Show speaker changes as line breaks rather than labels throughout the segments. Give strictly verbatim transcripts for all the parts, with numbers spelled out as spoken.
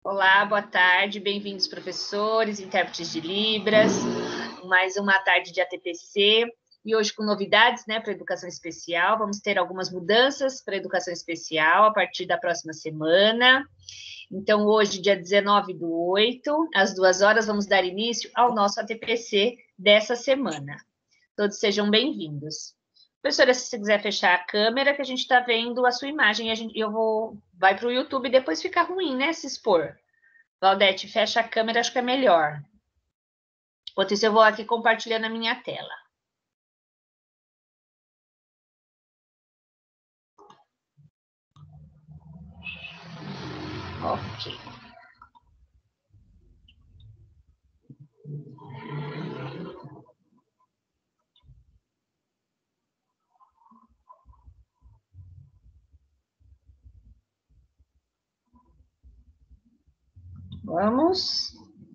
Olá, boa tarde, bem-vindos professores, intérpretes de Libras, mais uma tarde de A T P C, e hoje com novidades, né, para a educação especial, vamos ter algumas mudanças para a educação especial a partir da próxima semana. Então, hoje, dia dezenove do oito, às duas horas, vamos dar início ao nosso A T P C dessa semana. Todos sejam bem-vindos. Professora, se você quiser fechar a câmera, que a gente está vendo a sua imagem, a gente, eu vou, vai para o YouTube e depois fica ruim, né, se expor. Claudete, fecha a câmera, acho que é melhor. Enquanto isso, eu vou aqui compartilhando a minha tela. Ok. Vamos.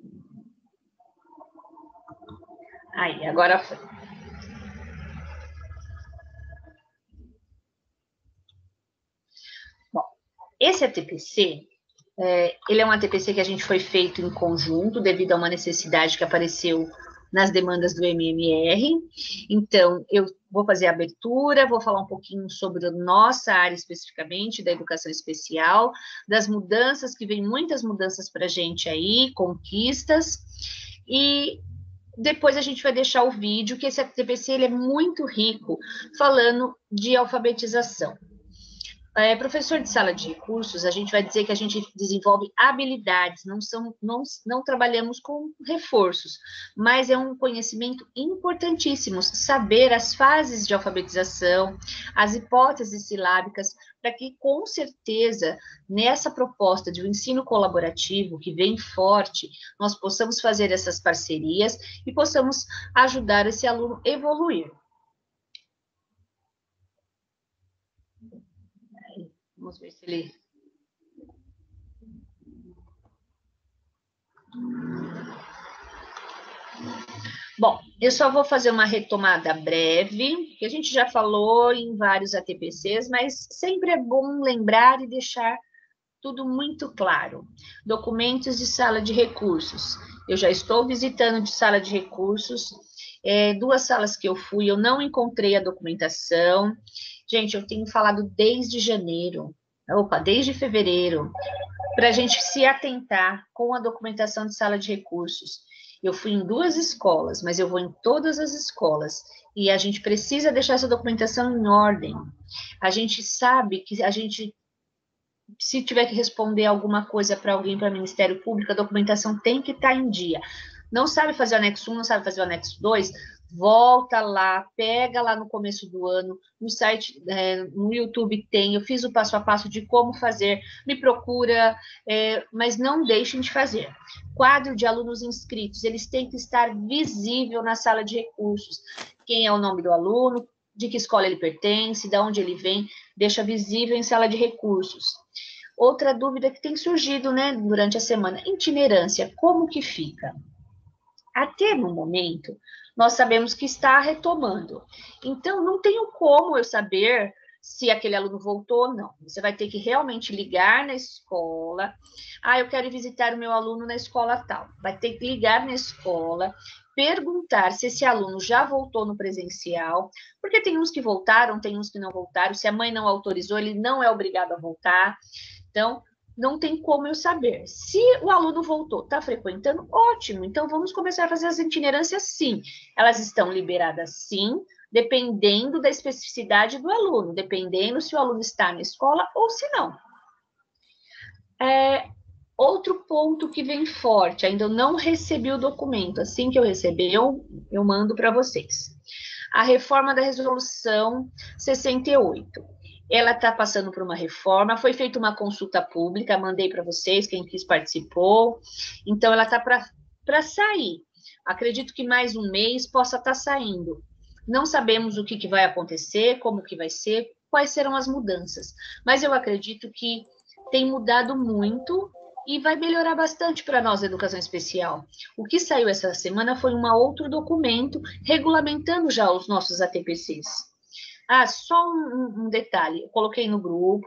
Aí, agora foi. Bom, esse A T P C, é, ele é um A T P C que a gente foi feito em conjunto, devido a uma necessidade que apareceu nas demandas do M M R. Então, eu vou fazer a abertura, vou falar um pouquinho sobre a nossa área especificamente, da educação especial, das mudanças, que vem muitas mudanças para a gente aí, conquistas, e depois a gente vai deixar o vídeo, que esse A T P C ele é muito rico, falando de alfabetização. É, professor de sala de recursos, a gente vai dizer que a gente desenvolve habilidades, não, são, não, não trabalhamos com reforços, mas é um conhecimento importantíssimo, saber as fases de alfabetização, as hipóteses silábicas, para que, com certeza, nessa proposta de um ensino colaborativo, que vem forte, nós possamos fazer essas parcerias e possamos ajudar esse aluno a evoluir. Vamos ver se ele... Bom, eu só vou fazer uma retomada breve, que a gente já falou em vários A T P Cs, mas sempre é bom lembrar e deixar tudo muito claro. Documentos de sala de recursos. Eu já estou visitando de sala de recursos, é, duas salas que eu fui, eu não encontrei a documentação. Gente, eu tenho falado desde janeiro, opa, desde fevereiro, para a gente se atentar com a documentação de sala de recursos. Eu fui em duas escolas, mas eu vou em todas as escolas, e a gente precisa deixar essa documentação em ordem. A gente sabe que a gente, se tiver que responder alguma coisa para alguém, para o Ministério Público, a documentação tem que estar em dia. Não sabe fazer o anexo um, não sabe fazer o anexo dois, volta lá, pega lá no começo do ano, no site, é, no YouTube tem, eu fiz o passo a passo de como fazer, me procura, é, mas não deixem de fazer. Quadro de alunos inscritos, eles têm que estar visível na sala de recursos. Quem é o nome do aluno, de que escola ele pertence, de onde ele vem, deixa visível em sala de recursos. Outra dúvida que tem surgido, né, durante a semana, itinerância, como que fica? Até no momento, nós sabemos que está retomando. Então, não tenho como eu saber se aquele aluno voltou ou não. Você vai ter que realmente ligar na escola. Ah, eu quero visitar o meu aluno na escola tal. Vai ter que ligar na escola, perguntar se esse aluno já voltou no presencial, porque tem uns que voltaram, tem uns que não voltaram. Se a mãe não autorizou, ele não é obrigado a voltar. Então, não tem como eu saber. Se o aluno voltou, está frequentando, ótimo. Então, vamos começar a fazer as itinerâncias sim. Elas estão liberadas sim, dependendo da especificidade do aluno, dependendo se o aluno está na escola ou se não. É, outro ponto que vem forte, ainda não recebi o documento. Assim que eu receber, eu, eu mando para vocês. A reforma da resolução sessenta e oito. Ela está passando por uma reforma, foi feita uma consulta pública, mandei para vocês, quem quis participou, então ela está para sair. Acredito que mais um mês possa estar tá saindo. Não sabemos o que, que vai acontecer, como que vai ser, quais serão as mudanças, mas eu acredito que tem mudado muito e vai melhorar bastante para nós a educação especial. O que saiu essa semana foi um outro documento regulamentando já os nossos A T P Cs. Ah, só um, um detalhe, eu coloquei no grupo,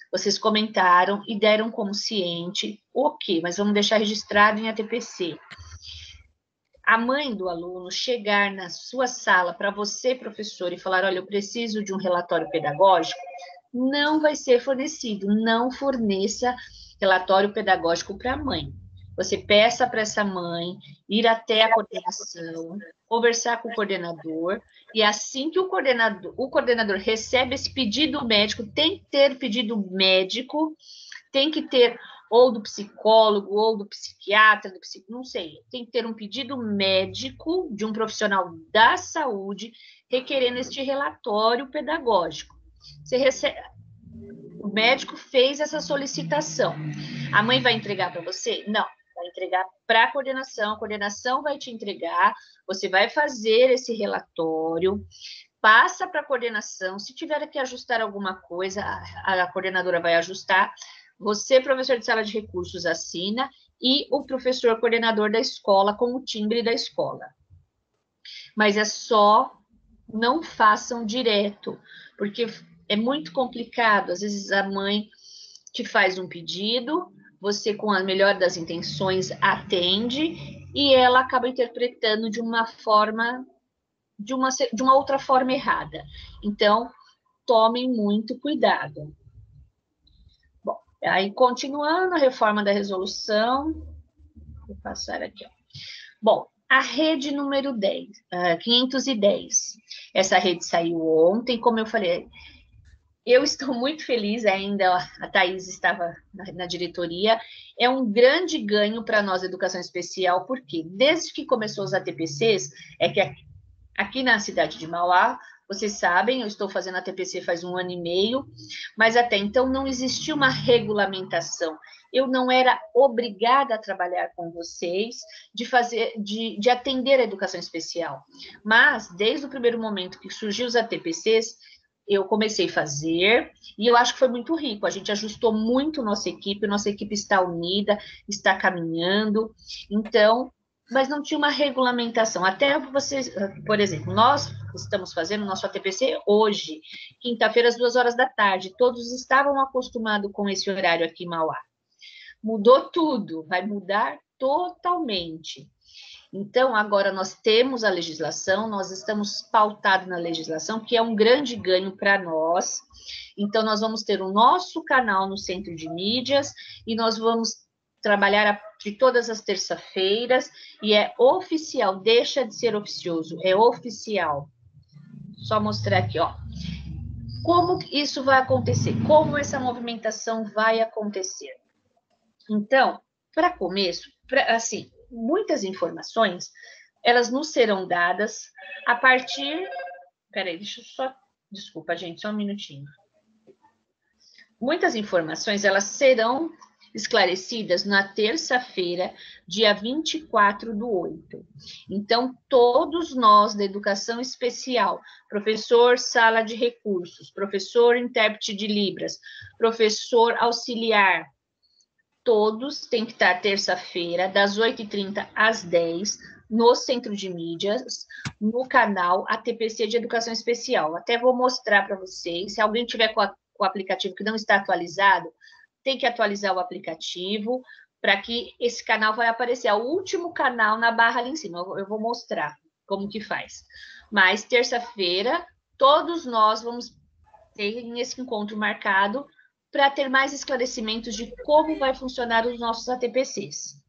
Vocês comentaram e deram como ciente, ok, mas vamos deixar registrado em A T P C. A mãe do aluno chegar na sua sala para você, professor, e falar, olha, eu preciso de um relatório pedagógico, não vai ser fornecido, não forneça relatório pedagógico para a mãe. Você peça para essa mãe ir até a coordenação, conversar com o coordenador, e assim que o coordenador, o coordenador recebe esse pedido médico, tem que ter pedido médico, tem que ter ou do psicólogo, ou do psiquiatra, do psico, não sei, tem que ter um pedido médico de um profissional da saúde requerendo este relatório pedagógico. Você recebe, o médico fez essa solicitação. A mãe vai entregar para você? Não, vai entregar para a coordenação, a coordenação vai te entregar, você vai fazer esse relatório, passa para a coordenação, se tiver que ajustar alguma coisa, a, a coordenadora vai ajustar, você, professor de sala de recursos, assina, e o professor coordenador da escola com o timbre da escola. Mas é só, não façam direto, porque é muito complicado. Às vezes a mãe te faz um pedido, você, com a melhor das intenções, atende, e ela acaba interpretando de uma forma, de uma, de uma outra forma errada. Então, tomem muito cuidado. Aí, continuando a reforma da resolução, vou passar aqui, ó. Bom, a rede número dez, uh, quinhentos e dez. Essa rede saiu ontem, como eu falei, eu estou muito feliz ainda, a Thaís estava na, na diretoria, é um grande ganho para nós, Educação Especial, porque desde que começou os A T P Cs, é que aqui, aqui na cidade de Mauá, vocês sabem, eu estou fazendo a T P C faz um ano e meio, mas até então não existia uma regulamentação. Eu não era obrigada a trabalhar com vocês, de fazer, de, de atender a educação especial. Mas, desde o primeiro momento que surgiu os A T P Cs, eu comecei a fazer, e eu acho que foi muito rico. A gente ajustou muito nossa equipe, nossa equipe está unida, está caminhando. Então, mas não tinha uma regulamentação. Até vocês, por exemplo, nós estamos fazendo nosso A T P C hoje, quinta-feira, às duas horas da tarde. Todos estavam acostumados com esse horário aqui em Mauá. Mudou tudo, vai mudar totalmente. Então, agora nós temos a legislação, nós estamos pautados na legislação, que é um grande ganho para nós. Então, nós vamos ter o nosso canal no Centro de Mídias e nós vamos trabalhar de todas as terças-feiras, e é oficial, deixa de ser oficioso, é oficial. Só mostrar aqui, ó. Como isso vai acontecer? Como essa movimentação vai acontecer? Então, para começo, pra, assim, muitas informações, elas nos serão dadas a partir... Peraí, deixa eu só... Desculpa, gente, só um minutinho. Muitas informações, elas serão esclarecidas na terça-feira, dia vinte e quatro do oito. Então, todos nós da educação especial, professor sala de recursos, professor intérprete de Libras, professor auxiliar, todos têm que estar terça-feira, das oito e trinta às dez, no Centro de Mídias, no canal A T P C de Educação Especial. Até vou mostrar para vocês, se alguém tiver com, a, com o aplicativo que não está atualizado, tem que atualizar o aplicativo para que esse canal vai aparecer. É o último canal na barra ali em cima. Eu, eu vou mostrar como que faz. Mas terça-feira, todos nós vamos ter esse encontro marcado para ter mais esclarecimentos de como vai funcionar os nossos A T P Cs.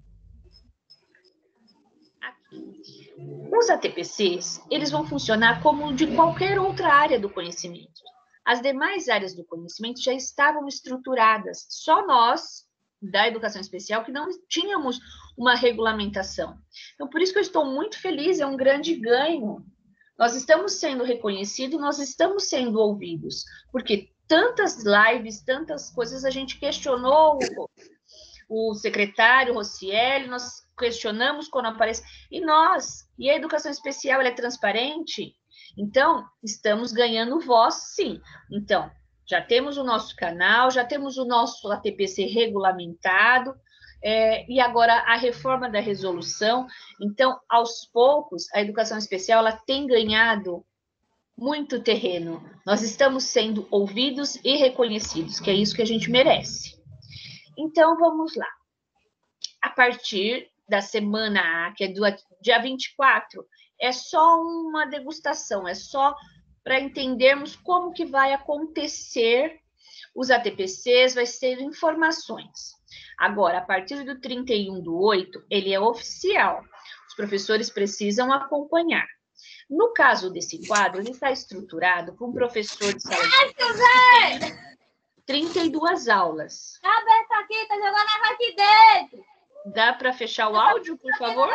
Aqui. Os A T P Cs, eles vão funcionar como de qualquer outra área do conhecimento. As demais áreas do conhecimento já estavam estruturadas, só nós, da educação especial, que não tínhamos uma regulamentação. Então, por isso que eu estou muito feliz, é um grande ganho. Nós estamos sendo reconhecidos, nós estamos sendo ouvidos, porque tantas lives, tantas coisas, a gente questionou o, o secretário Rocieli, nós questionamos quando aparece, e nós, e a educação especial, ela é transparente? Então, estamos ganhando voz, sim. Então, já temos o nosso canal, já temos o nosso A T P C regulamentado, é, e agora a reforma da resolução. Então, aos poucos, a educação especial ela tem ganhado muito terreno. Nós estamos sendo ouvidos e reconhecidos, que é isso que a gente merece. Então, vamos lá. A partir da semana A, que é do dia vinte e quatro, é só uma degustação, é só para entendermos como que vai acontecer os A T P Cs, vai ser informações. Agora, a partir do trinta e um do oito, ele é oficial. Os professores precisam acompanhar. No caso desse quadro, ele está estruturado para um professor de sala de aula, trinta e duas aulas.
Cabeça aqui, tá jogando água aqui dentro.
Dá para fechar o áudio, por favor?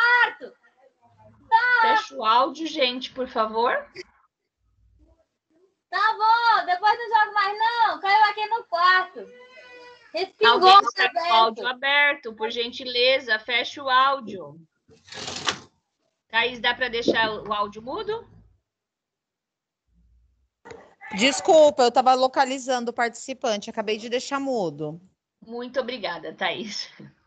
Fecha o áudio, gente, por favor.
Tá bom, depois não jogo mais não. Caiu aqui no quarto. Respingou.
Alguém está com o áudio aberto, por gentileza, fecha o áudio. Thaís, dá para deixar o áudio mudo?
Desculpa, eu estava localizando o participante, acabei de deixar mudo.
Muito obrigada, Thaís.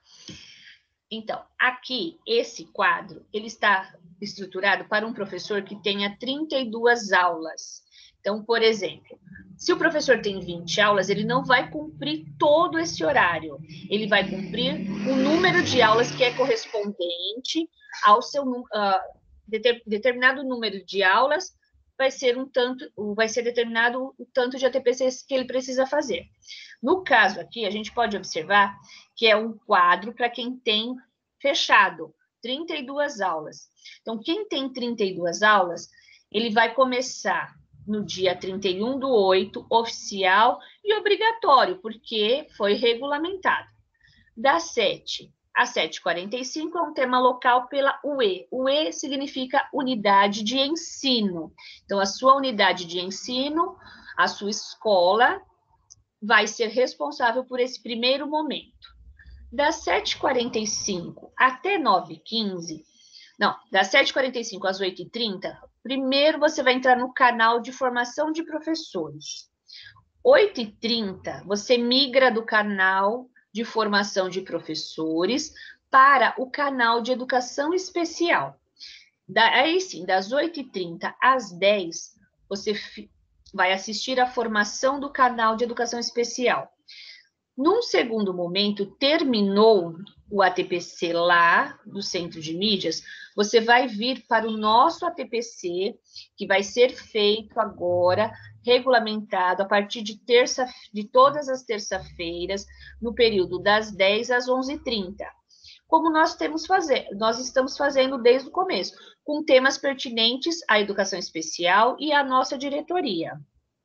Então, aqui, esse quadro, ele está estruturado para um professor que tenha trinta e duas aulas. Então, por exemplo, se o professor tem vinte aulas, ele não vai cumprir todo esse horário. Ele vai cumprir o número de aulas que é correspondente ao seu uh, deter, determinado número de aulas, vai ser um tanto, vai ser determinado o tanto de A T P Cs que ele precisa fazer. No caso aqui, a gente pode observar que é um quadro para quem tem fechado trinta e duas aulas. Então, quem tem trinta e duas aulas, ele vai começar no dia trinta e um do oito, oficial e obrigatório, porque foi regulamentado. Das sete às sete e quarenta e cinco é um tema local pela U E. U E significa unidade de ensino. Então, a sua unidade de ensino, a sua escola, vai ser responsável por esse primeiro momento. Das sete e quarenta e cinco até nove e quinze, não, das sete e quarenta e cinco às oito e trinta, primeiro você vai entrar no canal de formação de professores. oito e trinta, você migra do canal de formação de professores para o canal de educação especial. Aí sim, das oito e trinta às dez, você vai assistir à formação do canal de educação especial. Num segundo momento, terminou o A T P C lá do Centro de Mídias, você vai vir para o nosso A T P C, que vai ser feito agora, regulamentado a partir de terça, de todas as terça-feiras, no período das dez às onze e trinta. Como nós temos fazer, nós estamos fazendo desde o começo, com temas pertinentes à educação especial e à nossa diretoria.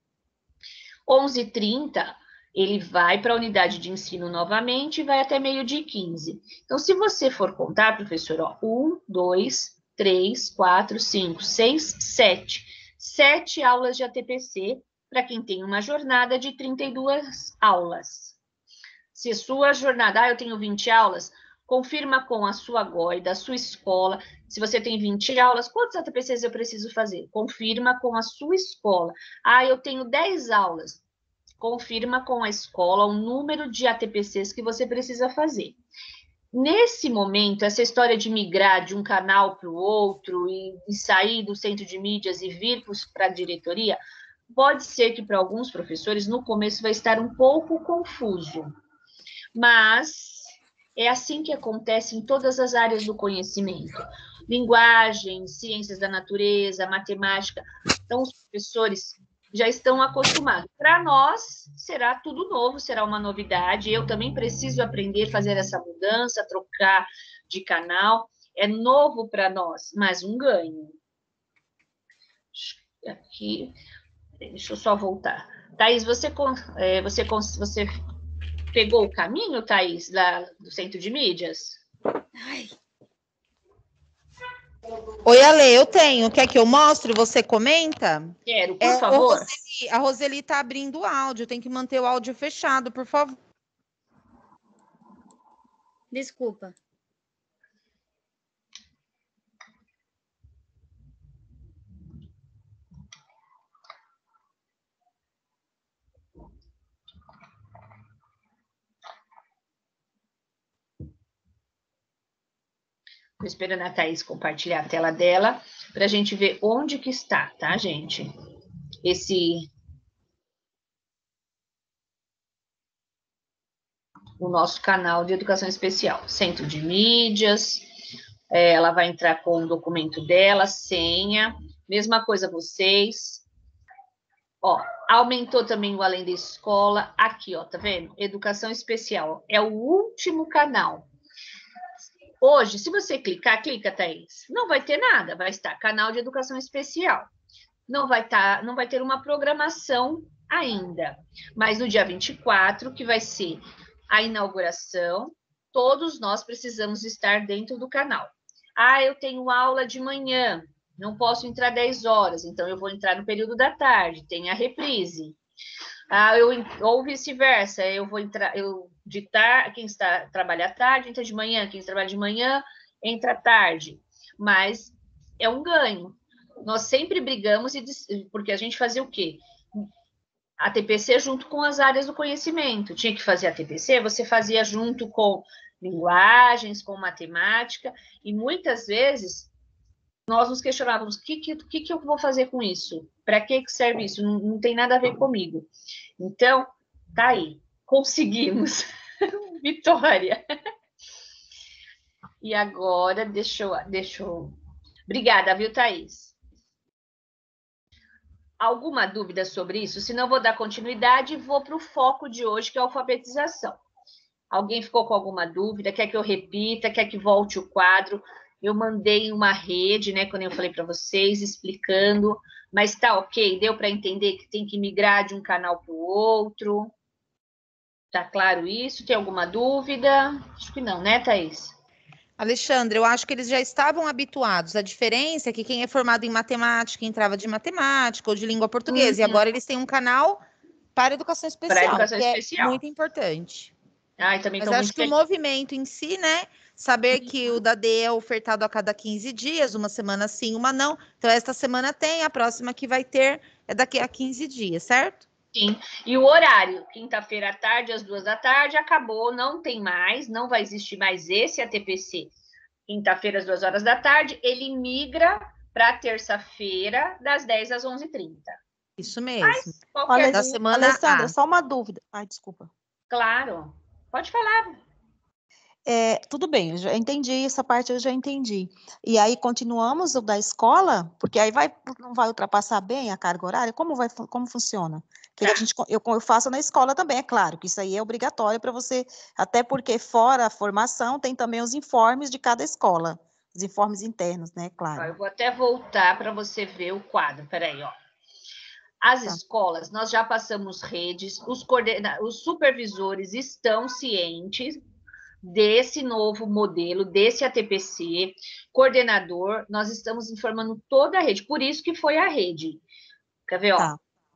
onze e trinta, ele vai para a unidade de ensino novamente e vai até meio-dia e quinze. Então, se você for contar, professor, ó, um, dois, três, quatro, cinco, seis, sete. Sete aulas de A T P C para quem tem uma jornada de trinta e duas aulas. Se sua jornada, ah, eu tenho vinte aulas, confirma com a sua G O I, da sua escola. Se você tem vinte aulas, quantos A T P Cs eu preciso fazer? Confirma com a sua escola. Ah, eu tenho dez aulas. Confirma com a escola o número de A T P Cs que você precisa fazer. Nesse momento, essa história de migrar de um canal para o outro e, e sair do centro de mídias e vir para a diretoria, pode ser que para alguns professores, no começo, vai estar um pouco confuso. Mas é assim que acontece em todas as áreas do conhecimento. Linguagem, ciências da natureza, matemática. Então, os professores já estão acostumados. Para nós, será tudo novo, será uma novidade. Eu também preciso aprender a fazer essa mudança, trocar de canal. É novo para nós, mas um ganho. Aqui, deixa eu só voltar. Thaís, você, é, você, você pegou o caminho, Thaís, da, do centro de mídias?
Ai. Oi, Ale, eu tenho. Quer que eu mostre? Você comenta?
Quero, por
é,
favor.
Roseli, a Roseli está abrindo o áudio. Tem que manter o áudio fechado, por favor.
Desculpa.
Estou esperando a Thaís compartilhar a tela dela para a gente ver onde que está, tá, gente? Esse... o nosso canal de educação especial. Centro de mídias, é, ela vai entrar com o documento dela, senha, mesma coisa vocês. Ó, aumentou também o Além da Escola, aqui, ó, tá vendo? Educação especial, é o último canal. Hoje, se você clicar, clica, Thaís, não vai ter nada, vai estar canal de educação especial. Não vai, tá, não vai ter uma programação ainda, mas no dia vinte e quatro, que vai ser a inauguração, todos nós precisamos estar dentro do canal. Ah, eu tenho aula de manhã, não posso entrar dez horas, então eu vou entrar no período da tarde, tem a reprise. Ah, eu, ou vice-versa, eu vou entrar, eu de tarde, quem está trabalha à tarde, entra de manhã, quem trabalha de manhã, entra à tarde. Mas é um ganho. Nós sempre brigamos, e, porque a gente fazia o quê? A T P C junto com as áreas do conhecimento. Tinha que fazer a T P C, você fazia junto com linguagens, com matemática, e muitas vezes nós nos questionávamos, o que, que, que, que eu vou fazer com isso? Para que, que serve isso? Não, não tem nada a ver comigo. Então, tá aí, conseguimos. Vitória. E agora, deixa eu, deixa eu... Obrigada, viu, Thaís? Alguma dúvida sobre isso? Se não, vou dar continuidade e vou para o foco de hoje, que é a alfabetização. Alguém ficou com alguma dúvida? Quer que eu repita? Quer que volte o quadro? Eu mandei uma rede, né, quando eu falei para vocês, explicando, mas tá ok? Deu para entender que tem que migrar de um canal para o outro? Tá claro isso? Tem alguma dúvida? Acho que não, né, Thaís?
Alexandre, eu acho que eles já estavam habituados. A diferença é que quem é formado em matemática entrava de matemática ou de língua portuguesa,
Uhum.
e agora eles têm um canal para educação especial,
para educação
que
especial.
É muito importante.
Ai, também
Mas
tô
acho
muito
que o
feliz.
movimento em si, né? Saber que o D A D é ofertado a cada quinze dias, uma semana sim, uma não. Então, esta semana tem, a próxima que vai ter é daqui a quinze dias, certo?
Sim, e o horário, quinta-feira à tarde, às duas da tarde, acabou, não tem mais, não vai existir mais esse A T P C. Quinta-feira, às duas horas da tarde, ele migra para terça-feira, das dez às onze e trinta.
Isso mesmo.
Mas, qualquer
Ale... Da
dúvida,
semana
Alessandra,
A.
só uma dúvida. Ai, desculpa.
Claro, pode falar.
É, tudo bem, eu já entendi, essa parte eu já entendi. E aí continuamos o da escola, porque aí vai, não vai ultrapassar bem a carga horária? Como vai, como funciona? Que
Tá.
a gente, eu, eu faço na escola também, é claro, que isso aí é obrigatório para você, até porque fora a formação tem também os informes de cada escola, os informes internos, né,
Ó,
claro.
eu vou até voltar para você ver o quadro, peraí, ó. As
Tá.
escolas, nós já passamos redes, os, coordena... os supervisores estão cientes desse novo modelo, desse A T P C, coordenador, nós estamos informando toda a rede, por isso que foi a rede. Quer ver, ó?
Tá.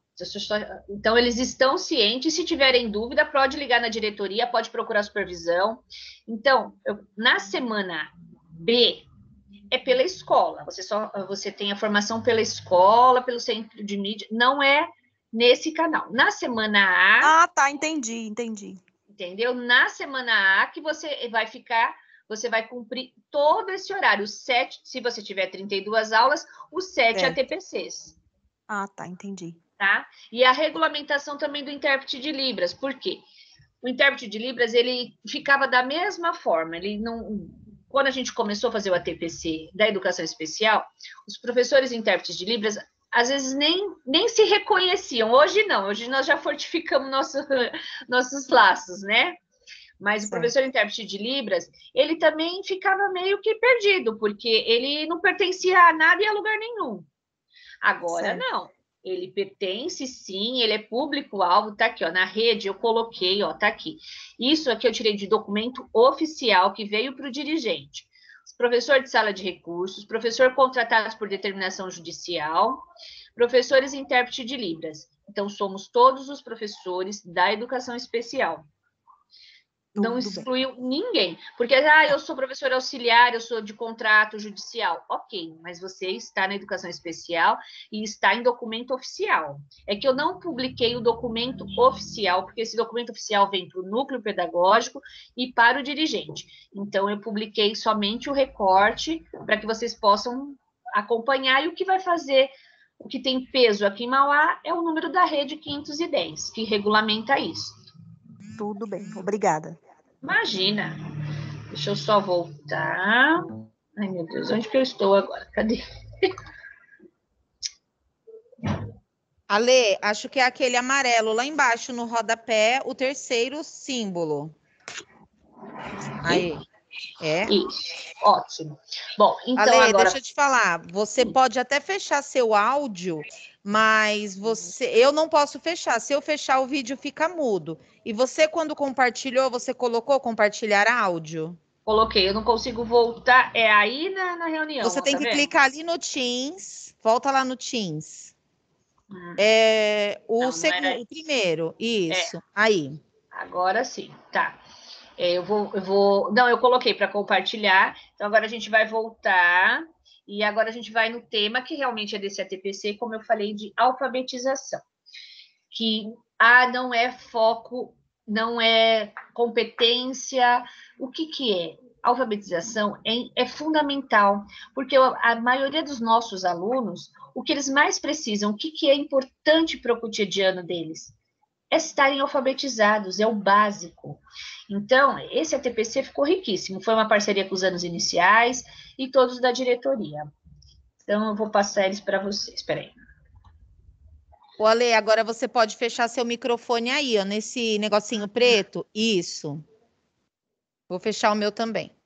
Então, eles estão cientes, se tiverem dúvida, pode ligar na diretoria, pode procurar supervisão. Então, eu, na semana B, é pela escola, você, só, você tem a formação pela escola, pelo centro de mídia, não é nesse canal. Na semana A...
Ah, tá, entendi, entendi.
Entendeu? Na semana A que você vai ficar, você vai cumprir todo esse horário, os sete, se você tiver trinta e duas aulas, os sete
Certo.
A T P Cs.
Ah, tá, entendi.
Tá? E a regulamentação também do intérprete de Libras, por quê? O intérprete de Libras, ele ficava da mesma forma, ele não... Quando a gente começou a fazer o A T P C da educação especial, os professores intérpretes de Libras às vezes nem, nem se reconheciam. Hoje não, hoje nós já fortificamos nosso, nossos laços, né? Mas certo. O professor intérprete de Libras, ele também ficava meio que perdido, porque ele não pertencia a nada e a lugar nenhum. Agora, certo. Não. Ele pertence, sim, ele é público-alvo, tá aqui, ó, na rede eu coloquei, ó, tá aqui. Isso aqui eu tirei de documento oficial que veio para o dirigente. Professor de sala de recursos, professor contratado por determinação judicial, professores e intérprete de Libras. Então, somos todos os professores da educação especial. Não
Tudo bem.
excluiu ninguém. Porque, ah, eu sou professora auxiliar, eu sou de contrato judicial. Ok, mas você está na educação especial e está em documento oficial. É que eu não publiquei o documento oficial, porque esse documento oficial vem para o núcleo pedagógico e para o dirigente. Então, eu publiquei somente o recorte para que vocês possam acompanhar. E o que vai fazer, o que tem peso aqui em Mauá, é o número da rede quinhentos e dez, que regulamenta isso.
Tudo bem, obrigada.
Imagina. Deixa eu só voltar. Ai, meu Deus, onde que eu estou agora? Cadê?
Ale, acho que é aquele amarelo lá embaixo no rodapé, o terceiro símbolo. Aí, é.
Isso, ótimo. Bom, então
Ale,
agora...
deixa eu te falar, você pode até fechar seu áudio, mas você, eu não posso fechar. Se eu fechar, o vídeo fica mudo. E você, quando compartilhou, você colocou compartilhar áudio?
Coloquei, eu não consigo voltar. É aí na, na reunião,
Você
ó,
tem
tá
que
vendo?
clicar ali no Teams, volta lá no Teams.
Hum,
É, o
não, não era
segundo, o
isso.
primeiro,
É,
isso. Aí.
agora sim, tá. É, eu vou, eu vou. Não, eu coloquei para compartilhar. Então agora a gente vai voltar e agora a gente vai no tema que realmente é desse A T P C, como eu falei, de alfabetização. Que ah, não é foco, não é competência. O que, que é? Alfabetização é, é fundamental, porque a maioria dos nossos alunos, o que eles mais precisam, o que, que é importante para o cotidiano deles? É estarem alfabetizados, é o básico. Então, esse A T P C ficou riquíssimo. Foi uma parceria com os anos iniciais e todos da diretoria. Então, eu vou passar eles para vocês. Espera aí.
Ô, Ale, agora você pode fechar seu microfone aí, ó, nesse negocinho preto. Isso. Vou fechar o meu também.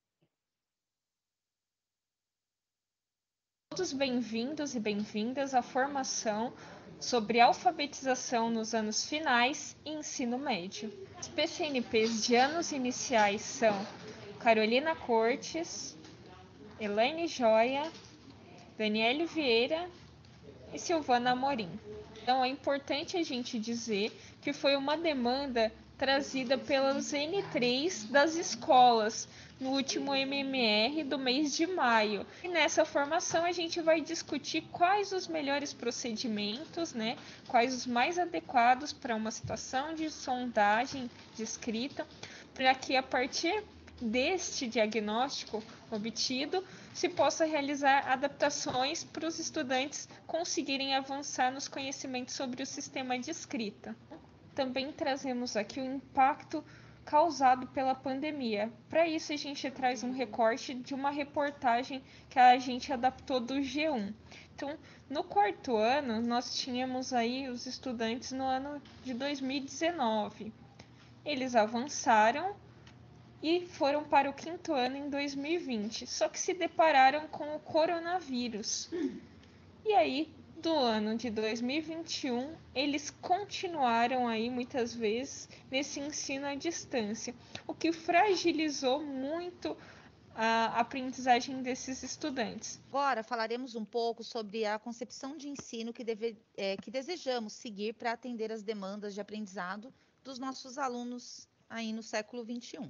Todos bem-vindos e bem-vindas à formação sobre alfabetização nos anos finais e ensino médio. Os P C N Ps de anos iniciais são Carolina Cortes, Elaine Joia, Daniele Vieira e Silvana Amorim. Então é importante a gente dizer que foi uma demanda trazida pelas N três das escolas no último M M R do mês de maio. E nessa formação a gente vai discutir quais os melhores procedimentos, né? Quais os mais adequados para uma situação de sondagem de escrita, para que a partir deste diagnóstico obtido se possa realizar adaptações para os estudantes conseguirem avançar nos conhecimentos sobre o sistema de escrita. Também trazemos aqui o impacto causado pela pandemia. Para isso, a gente traz um recorte de uma reportagem que a gente adaptou do G um. Então, no quarto ano, nós tínhamos aí os estudantes no ano de dois mil e dezenove. Eles avançaram e foram para o quinto ano em dois mil e vinte, só que se depararam com o coronavírus. E aí, do ano de dois mil e vinte e um, eles continuaram aí muitas vezes nesse ensino à distância, o que fragilizou muito a aprendizagem desses estudantes.
Agora falaremos um pouco sobre a concepção de ensino que, deve, é, que desejamos seguir para atender as demandas de aprendizado dos nossos alunos aí no século vinte e um.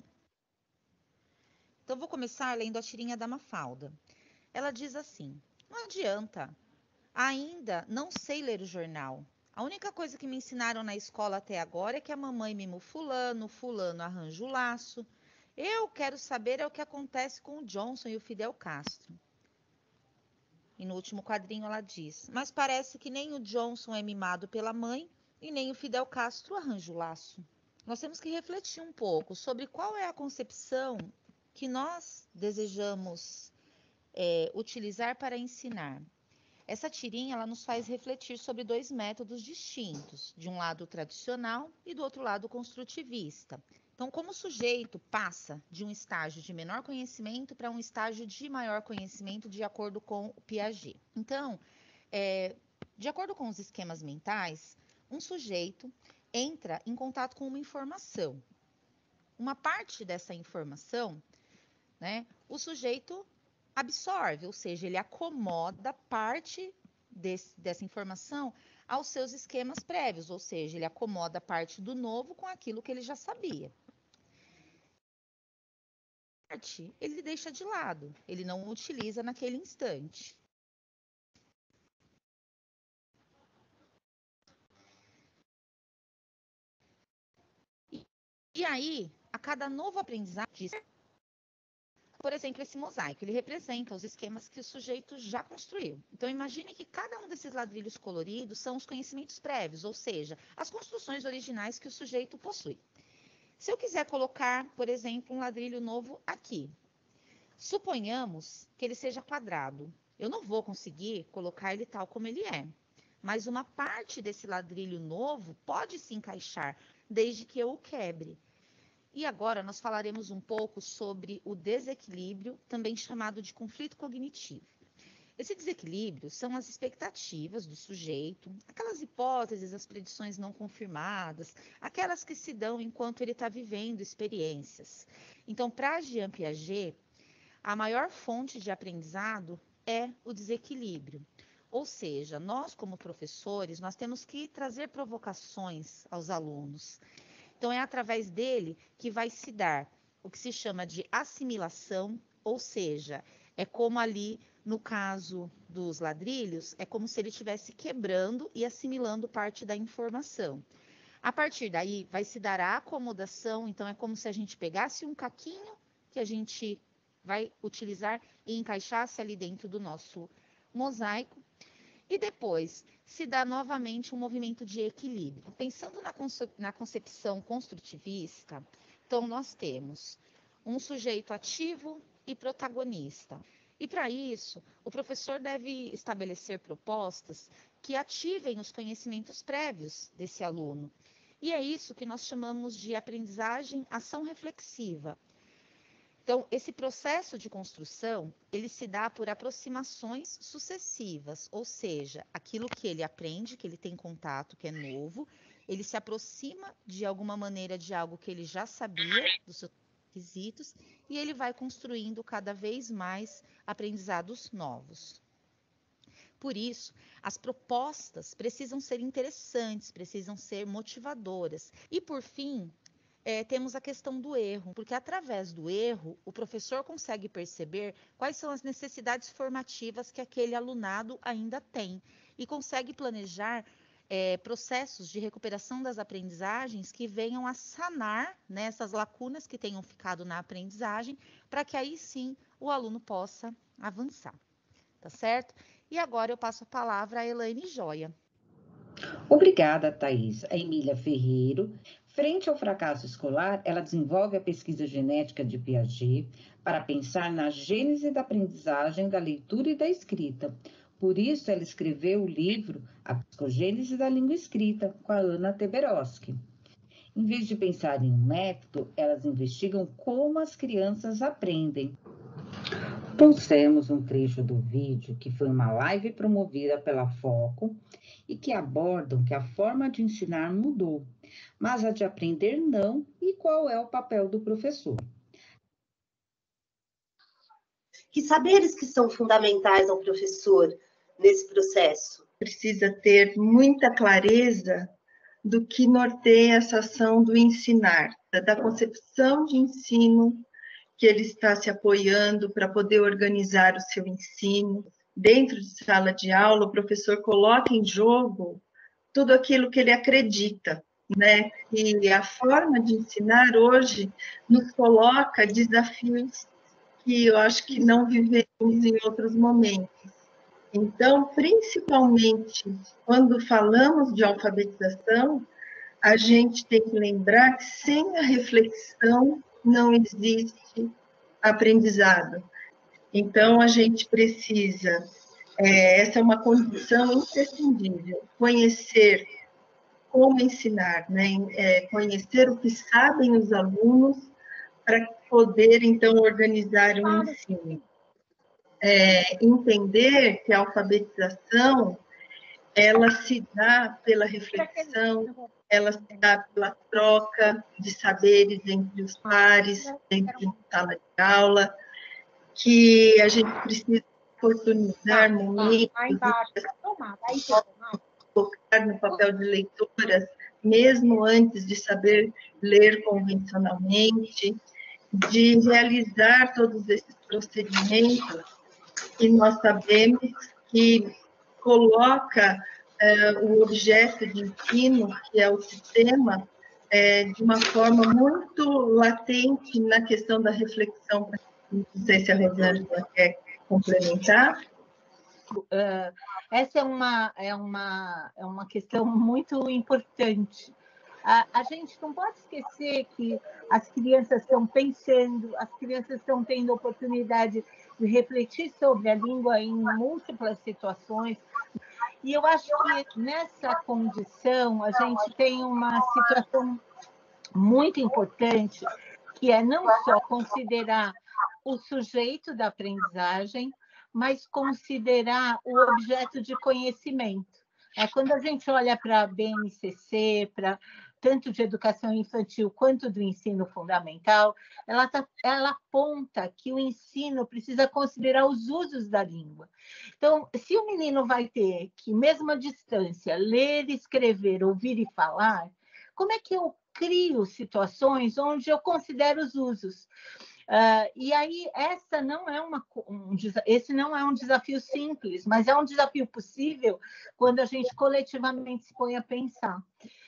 Então, vou começar lendo a tirinha da Mafalda. Ela diz assim: não adianta, ainda não sei ler o jornal. A única coisa que me ensinaram na escola até agora é que a mamãe mima o fulano, o fulano arranja o laço. Eu quero saber é o que acontece com o Johnson e o Fidel Castro. E no último quadrinho ela diz: mas parece que nem o Johnson é mimado pela mãe e nem o Fidel Castro arranja o laço. Nós temos que refletir um pouco sobre qual é a concepção que nós desejamos é, utilizar para ensinar. Essa tirinha ela nos faz refletir sobre dois métodos distintos, de um lado tradicional e do outro lado construtivista. Então, como o sujeito passa de um estágio de menor conhecimento para um estágio de maior conhecimento de acordo com o Piaget. Então, é, de acordo com os esquemas mentais, um sujeito entra em contato com uma informação. Uma parte dessa informação, né, o sujeito absorve, ou seja, ele acomoda parte desse, dessa informação aos seus esquemas prévios, ou seja, ele acomoda parte do novo com aquilo que ele já sabia. parte, ele deixa de lado, ele não utiliza naquele instante. E, e aí, a cada novo aprendizagem, por exemplo, esse mosaico, ele representa os esquemas que o sujeito já construiu. Então, imagine que cada um desses ladrilhos coloridos são os conhecimentos prévios, ou seja, as construções originais que o sujeito possui. Se eu quiser colocar, por exemplo, um ladrilho novo aqui, suponhamos que ele seja quadrado. Eu não vou conseguir colocar ele tal como ele é, mas uma parte desse ladrilho novo pode se encaixar, desde que eu o quebre. E agora nós falaremos um pouco sobre o desequilíbrio, também chamado de conflito cognitivo. Esse desequilíbrio são as expectativas do sujeito, aquelas hipóteses, as predições não confirmadas, aquelas que se dão enquanto ele está vivendo experiências. Então, para Jean Piaget, a maior fonte de aprendizado é o desequilíbrio. Ou seja, nós como professores, nós temos que trazer provocações aos alunos. Então, é através dele que vai se dar o que se chama de assimilação, ou seja, é como ali, no caso dos ladrilhos, é como se ele estivesse quebrando e assimilando parte da informação. A partir daí, vai se dar a acomodação, então é como se a gente pegasse um caquinho que a gente vai utilizar e encaixasse ali dentro do nosso mosaico. E depois se dá novamente um movimento de equilíbrio. Pensando na, conce- na concepção construtivista, então nós temos um sujeito ativo e protagonista. E para isso, o professor deve estabelecer propostas que ativem os conhecimentos prévios desse aluno. E é isso que nós chamamos de aprendizagem ação reflexiva. Então, esse processo de construção, ele se dá por aproximações sucessivas, ou seja, aquilo que ele aprende, que ele tem contato, que é novo, ele se aproxima de alguma maneira de algo que ele já sabia, dos seus requisitos, e ele vai construindo cada vez mais aprendizados novos. Por isso, as propostas precisam ser interessantes, precisam ser motivadoras. E, por fim, É, temos a questão do erro, porque através do erro, o professor consegue perceber quais são as necessidades formativas que aquele alunado ainda tem e consegue planejar é, processos de recuperação das aprendizagens que venham a sanar, né, essas lacunas que tenham ficado na aprendizagem, para que aí sim o aluno possa avançar, tá certo? E agora eu passo a palavra à Elaine Joia.
Obrigada, Thaís. A Emília Ferreiro. Frente ao fracasso escolar, ela desenvolve a pesquisa genética de Piaget para pensar na gênese da aprendizagem, da leitura e da escrita. Por isso, ela escreveu o livro A Psicogênese da Língua Escrita, com a Anna Teberoski. Em vez de pensar em um método, elas investigam como as crianças aprendem. Trouxemos um trecho do vídeo que foi uma live promovida pela Foco e que abordam que a forma de ensinar mudou, mas a de aprender não, e qual é o papel do professor.
Que saberes que são fundamentais ao professor nesse processo?
Precisa ter muita clareza do que norteia essa ação do ensinar, da concepção de ensino que ele está se apoiando para poder organizar o seu ensino. Dentro de sala de aula, o professor coloca em jogo tudo aquilo que ele acredita, né? E a forma de ensinar hoje nos coloca desafios que eu acho que não vivemos em outros momentos. Então, principalmente quando falamos de alfabetização, a gente tem que lembrar que sem a reflexão não existe aprendizado. Então, a gente precisa, é, essa é uma condição imprescindível, conhecer como ensinar, né? É, conhecer o que sabem os alunos para poder, então, organizar um ensino. É, entender que a alfabetização, ela se dá pela reflexão, ela se dá pela troca de saberes entre os pares, dentro de sala de aula, que a gente precisa oportunizar momentos de focar no papel de leitoras, mesmo antes de saber ler convencionalmente. de realizar todos esses procedimentos, e nós sabemos que coloca é, o objeto de ensino, que é o sistema, é, de uma forma muito latente na questão da reflexão. Não sei se a Rosângela quer complementar.
Uh, essa é uma, é, uma, é uma questão muito importante. A, a gente não pode esquecer que as crianças estão pensando, as crianças estão tendo oportunidade de refletir sobre a língua em múltiplas situações. E eu acho que nessa condição a gente tem uma situação muito importante, que é não só considerar o sujeito da aprendizagem, mas considerar o objeto de conhecimento. É, quando a gente olha para a B N C C, para tanto de educação infantil quanto do ensino fundamental, ela, tá, ela aponta que o ensino precisa considerar os usos da língua. Então, se o menino vai ter que, mesmo à distância, ler, escrever, ouvir e falar, como é que eu crio situações onde eu considero os usos? Uh, e aí, essa não é uma, um, esse não é um desafio simples, mas é um desafio possível quando a gente coletivamente se põe a pensar.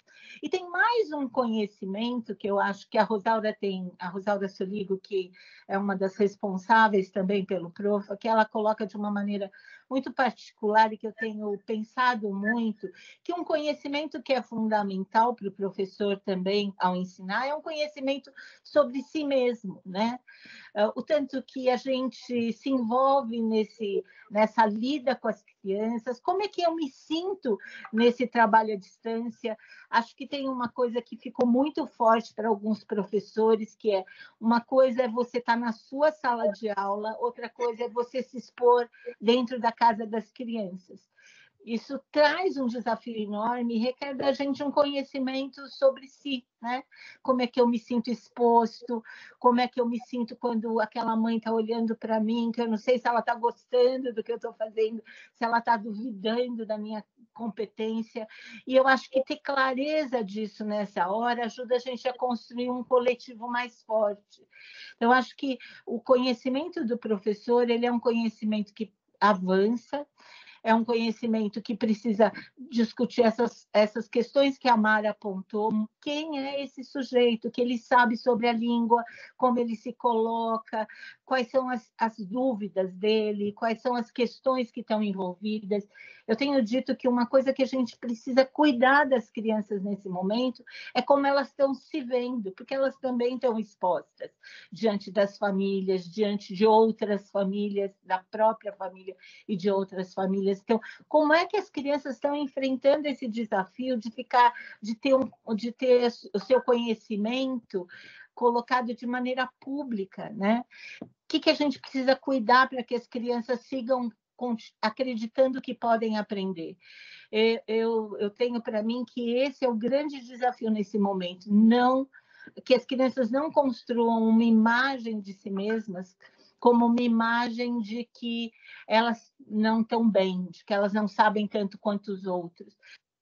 E tem mais um conhecimento que eu acho que a Rosalda tem, a Rosalda Soligo, que é uma das responsáveis também pelo Profa, que ela coloca de uma maneira muito particular e que eu tenho pensado muito, que um conhecimento que é fundamental para o professor também ao ensinar é um conhecimento sobre si mesmo, né? O tanto que a gente se envolve nesse, nessa lida com as crianças, como é que eu me sinto nesse trabalho à distância. Acho que tem uma coisa que ficou muito forte para alguns professores, que é uma coisa é você estar na sua sala de aula, outra coisa é você se expor dentro da casa das crianças. Isso traz um desafio enorme e requer da gente um conhecimento sobre si, né? Como é que eu me sinto exposto, como é que eu me sinto quando aquela mãe está olhando para mim, que eu não sei se ela está gostando do que eu estou fazendo, se ela está duvidando da minha competência. E eu acho que ter clareza disso nessa hora ajuda a gente a construir um coletivo mais forte. Eu acho que o conhecimento do professor, ele é um conhecimento que avança, é um conhecimento que precisa discutir essas, essas questões que a Mara apontou. Quem é esse sujeito? O que ele sabe sobre a língua? Como ele se coloca? Quais são as, as dúvidas dele? Quais são as questões que estão envolvidas? Eu tenho dito que uma coisa que a gente precisa cuidar das crianças nesse momento é como elas estão se vendo, porque elas também estão expostas diante das famílias, diante de outras famílias, da própria família e de outras famílias. Então, como é que as crianças estão enfrentando esse desafio de ficar, de ter, um, de ter o seu conhecimento colocado de maneira pública, né? O que, que a gente precisa cuidar para que as crianças sigam acreditando que podem aprender? Eu, eu, eu tenho para mim que esse é o grande desafio nesse momento, não, que as crianças não construam uma imagem de si mesmas como uma imagem de que elas não estão bem, de que elas não sabem tanto quanto os outros.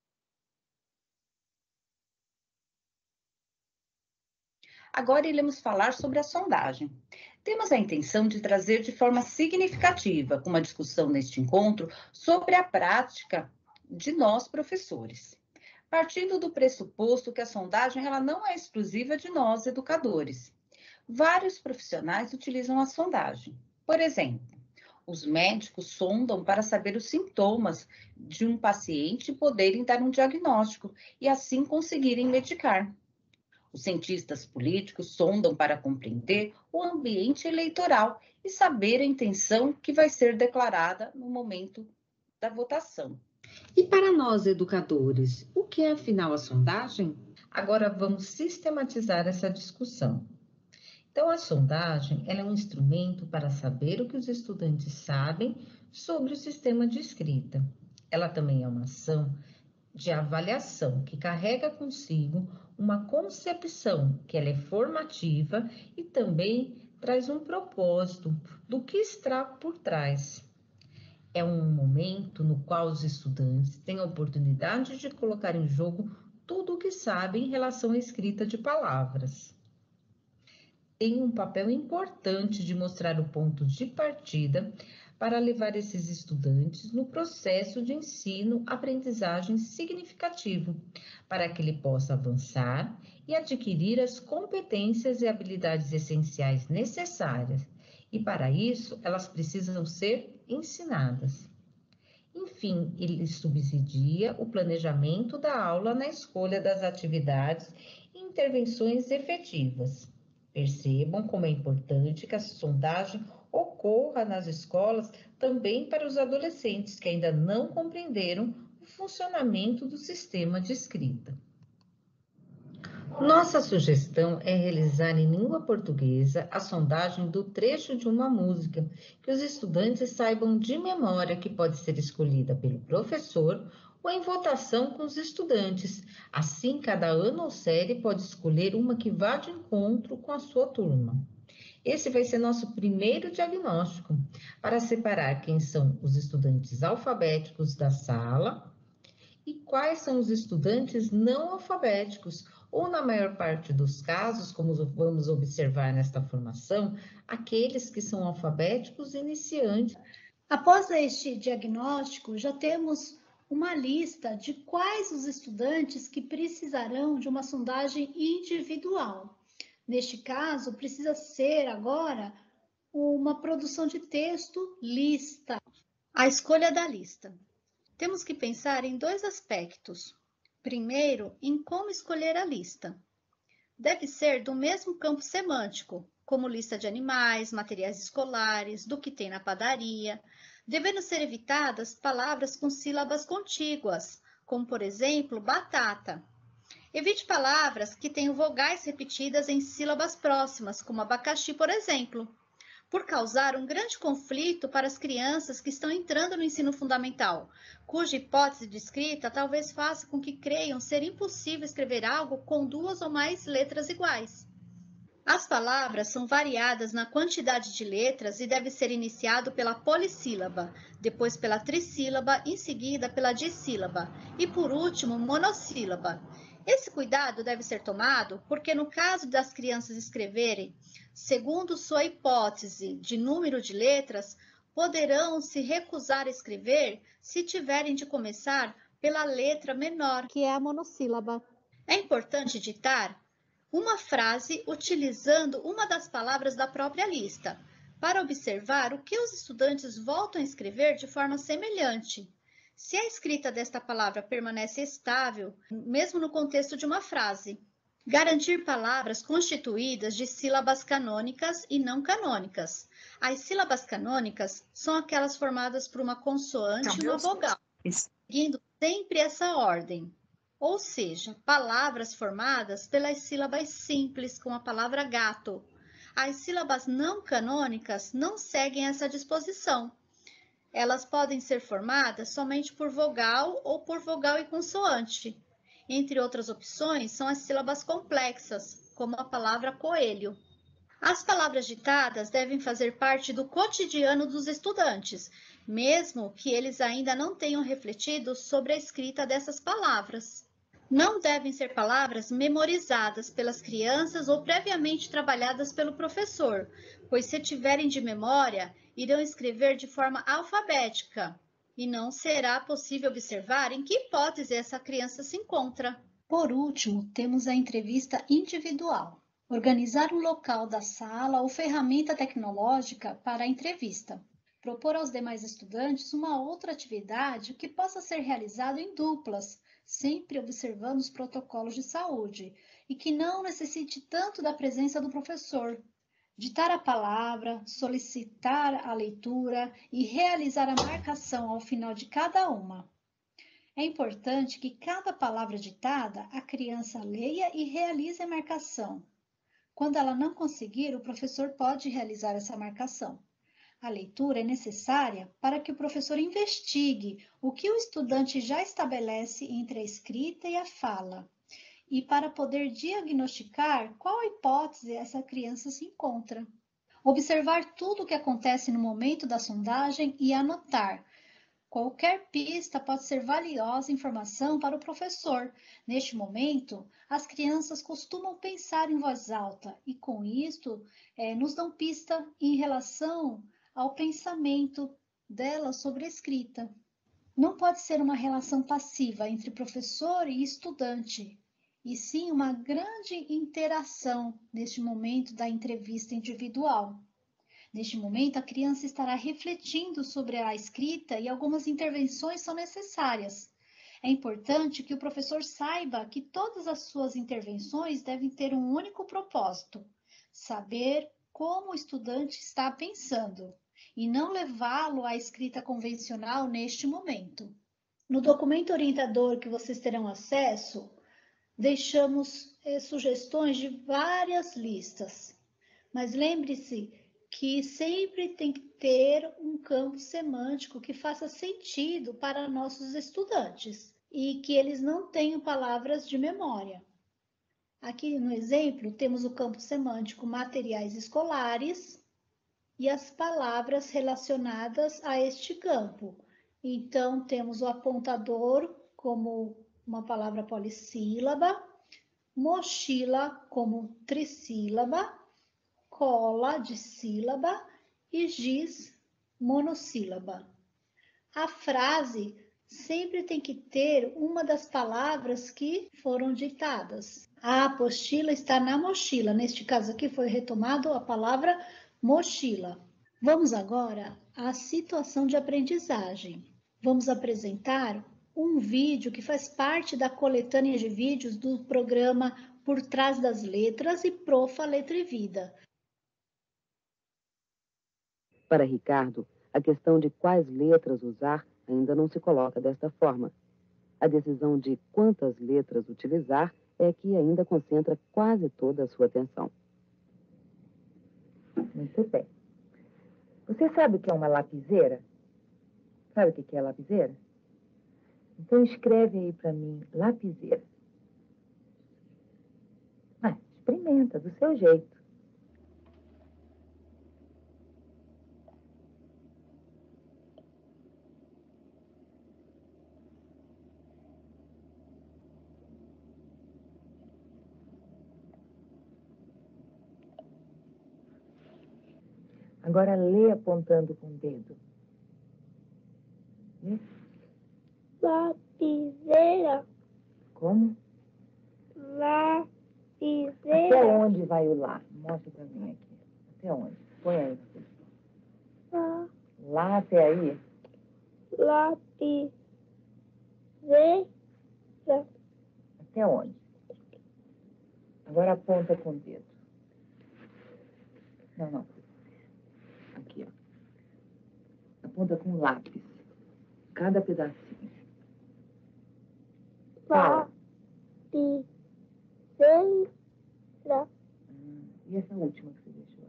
Agora iremos falar sobre a sondagem. Temos a intenção de trazer de forma significativa, com uma discussão neste encontro, sobre a prática de nós, professores. Partindo do pressuposto que a sondagem ela não é exclusiva de nós, educadores. Vários profissionais utilizam a sondagem. Por exemplo, os médicos sondam para saber os sintomas de um paciente e poderem dar um diagnóstico e assim conseguirem medicar. Os cientistas políticos sondam para compreender o ambiente eleitoral e saber a intenção que vai ser declarada no momento da votação. E para nós, educadores, o que é afinal a sondagem? Agora vamos sistematizar essa discussão. Então, a sondagem ela é um instrumento para saber o que os estudantes sabem sobre o sistema de escrita. Ela também é uma ação de avaliação que carrega consigo uma concepção que ela é formativa e também traz um propósito do que está por trás. É um momento no qual os estudantes têm a oportunidade de colocar em jogo tudo o que sabem em relação à escrita de palavras. tem um papel importante de mostrar o ponto de partida para levar esses estudantes no processo de ensino-aprendizagem significativo, para que ele possa avançar e adquirir as competências e habilidades essenciais necessárias. E para isso, elas precisam ser ensinadas. Enfim, ele subsidia o planejamento da aula na escolha das atividades e intervenções efetivas. Percebam como é importante que a sondagem ocorra nas escolas também para os adolescentes que ainda não compreenderam o funcionamento do sistema de escrita. Nossa sugestão é realizar em língua portuguesa a sondagem do trecho de uma música, que os estudantes saibam de memória, que pode ser escolhida pelo professor ou em votação com os estudantes. Assim, cada ano ou série pode escolher uma que vá de encontro com a sua turma. Esse vai ser nosso primeiro diagnóstico, para separar quem são os estudantes alfabéticos da sala e quais são os estudantes não alfabéticos, ou na maior parte dos casos, como vamos observar nesta formação, aqueles que são alfabéticos iniciantes.
Após este diagnóstico, já temos uma lista de quais os estudantes que precisarão de uma sondagem individual. Neste caso, precisa ser agora uma produção de texto lista. A escolha da lista. Temos que pensar em dois aspectos. Primeiro, em como escolher a lista. Deve ser do mesmo campo semântico, como lista de animais, materiais escolares, do que tem na padaria, devendo ser evitadas palavras com sílabas contíguas, como, por exemplo, batata. Evite palavras que tenham vogais repetidas em sílabas próximas, como abacaxi, por exemplo, por causar um grande conflito para as crianças que estão entrando no ensino fundamental, cuja hipótese de escrita talvez faça com que creiam ser impossível escrever algo com duas ou mais letras iguais. As palavras são variadas na quantidade de letras e deve ser iniciado pela polissílaba, depois pela trissílaba, em seguida pela dissílaba e, por último, monossílaba. Esse cuidado deve ser tomado porque, no caso das crianças escreverem segundo sua hipótese de número de letras, poderão se recusar a escrever se tiverem de começar pela letra menor, que é a monossílaba. É importante ditar uma frase utilizando uma das palavras da própria lista, para observar o que os estudantes voltam a escrever de forma semelhante. Se a escrita desta palavra permanece estável, mesmo no contexto de uma frase. Garantir palavras constituídas de sílabas canônicas e não canônicas. As sílabas canônicas são aquelas formadas por uma consoante e uma vogal, seguindo sempre essa ordem. Ou seja, palavras formadas pelas sílabas simples, como a palavra gato. As sílabas não canônicas não seguem essa disposição. Elas podem ser formadas somente por vogal ou por vogal e consoante. Entre outras opções, são as sílabas complexas, como a palavra coelho. As palavras ditadas devem fazer parte do cotidiano dos estudantes, mesmo que eles ainda não tenham refletido sobre a escrita dessas palavras. Não devem ser palavras memorizadas pelas crianças ou previamente trabalhadas pelo professor, pois se tiverem de memória, irão escrever de forma alfabética e não será possível observar em que hipótese essa criança se encontra. Por último, temos a entrevista individual. Organizar um local da sala ou ferramenta tecnológica para a entrevista. Propor aos demais estudantes uma outra atividade que possa ser realizada em duplas, sempre observando os protocolos de saúde e que não necessite tanto da presença do professor. Ditar a palavra, solicitar a leitura e realizar a marcação ao final de cada uma. É importante que cada palavra ditada, a criança leia e realize a marcação. Quando ela não conseguir, o professor pode realizar essa marcação. A leitura é necessária para que o professor investigue o que o estudante já estabelece entre a escrita e a fala, e para poder diagnosticar qual hipótese essa criança se encontra. Observar tudo o que acontece no momento da sondagem e anotar Qualquer pista pode ser valiosa informação para o professor. Neste momento, as crianças costumam pensar em voz alta e, com isto, eh, nos dão pista em relação ao pensamento delas sobre a escrita. Não pode ser uma relação passiva entre professor e estudante, e sim uma grande interação neste momento da entrevista individual. Neste momento, a criança estará refletindo sobre a escrita e algumas intervenções são necessárias. É importante que o professor saiba que todas as suas intervenções devem ter um único propósito: saber como o estudante está pensando e não levá-lo à escrita convencional neste momento. No documento orientador que vocês terão acesso, deixamos eh, sugestões de várias listas, mas lembre-se que sempre tem que ter um campo semântico que faça sentido para nossos estudantes e que eles não tenham palavras de memória. Aqui no exemplo temos o campo semântico materiais escolares e as palavras relacionadas a este campo. Então temos o apontador como uma palavra polissílaba, mochila como trissílaba, cola de sílaba e giz monossílaba. A frase sempre tem que ter uma das palavras que foram ditadas. A apostila está na mochila. Neste caso aqui foi retomado a palavra mochila. Vamos agora à situação de aprendizagem. Vamos apresentar um vídeo que faz parte da coletânea de vídeos do programa Por Trás das Letras e Profa Letra e Vida.
Para Ricardo, a questão de quais letras usar ainda não se coloca desta forma. A decisão de quantas letras utilizar é que ainda concentra quase toda a sua atenção.
Muito bem. Você sabe o que é uma lapiseira? Sabe o que é lapiseira? Então escreve aí para mim, lapiseira. Ah, experimenta, do seu jeito. Agora lê apontando com o dedo. Lê.
Lapiseira.
Como?
Lapiseira.
Até onde vai o lá? Mostra pra mim aqui. Até onde? Põe aí.
Lá.
Lá até aí?
Lapiseira.
Até onde? Agora aponta com o dedo. Não, não. Aqui, ó. Aponta com o lápis. Cada pedacinho. Fala.
Lapiseira.
Hum, e essa última que você deixou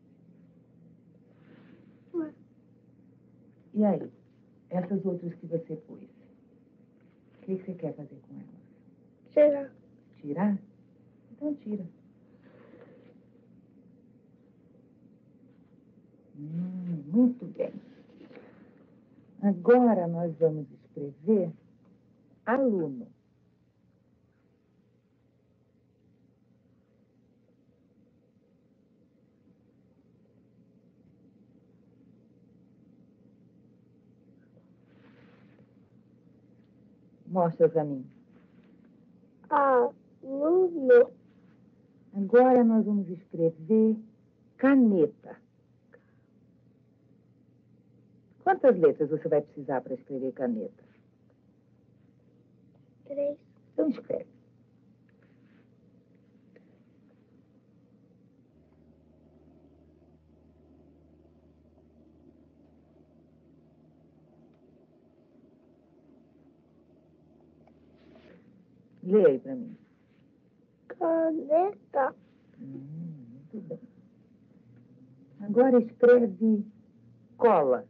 aí?
Ué.
E aí? Essas outras que você pôs? O que, que você quer fazer com elas?
Tirar.
Tirar? Então tira. Hum, muito bem. Agora nós vamos escrever aluno. Mostra para mim.
Aluno.
Agora nós vamos escrever caneta. Quantas letras você vai precisar para escrever caneta?
Três.
Então escreve. Lê aí para mim.
Caneta.
Hum, muito bem. Agora escreve cola.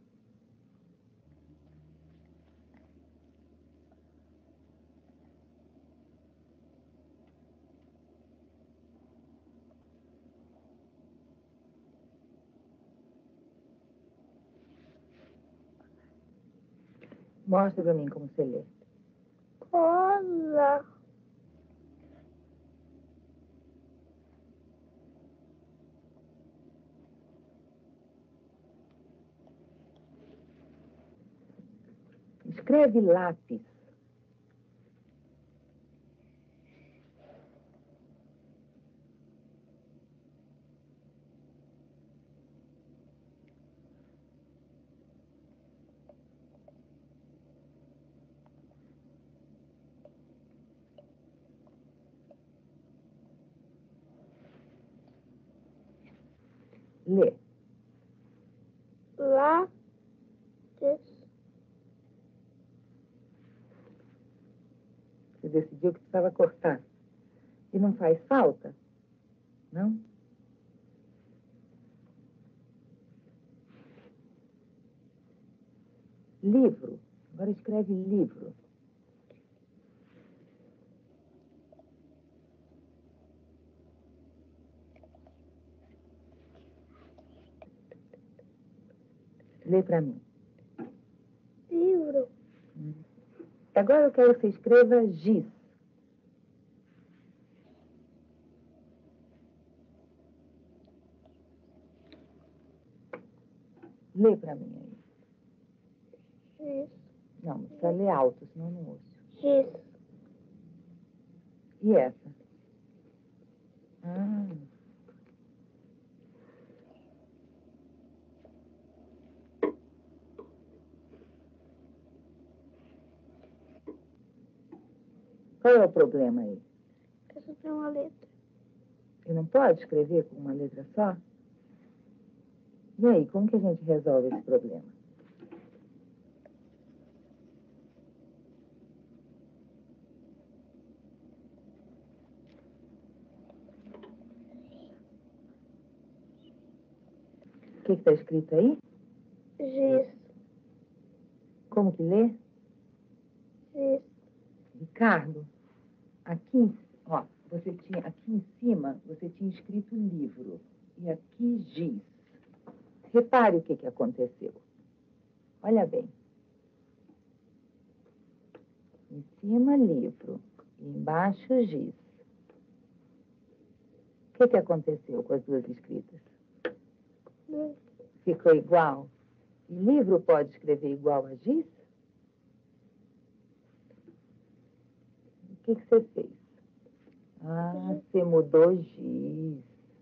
Mostra para mim como você lê.
Cola.
Escreve lápis. Lê.
Lápis.
Você decidiu que precisava cortar. E não faz falta? Não? Livro. Agora escreve livro. Lê para mim.
Livro.
Hum. Agora eu quero que você escreva giz. Lê para mim aí.
Giz.
Não, precisa ler alto, senão não ouço.
Giz.
E essa? Ah. Qual é o problema aí?
Essa tem uma letra.
Você não pode escrever com uma letra só? E aí, como que a gente resolve esse problema? O que está escrito aí?
Giz.
Como que lê?
Giz.
Ricardo, aqui, ó, você tinha, aqui em cima, você tinha escrito livro. E aqui giz. Repare o que, que aconteceu. Olha bem. Em cima, livro. E embaixo, giz. O que, que aconteceu com as duas escritas? Ficou igual? E livro pode escrever igual a giz? O que, que você fez? Ah, você mudou giz.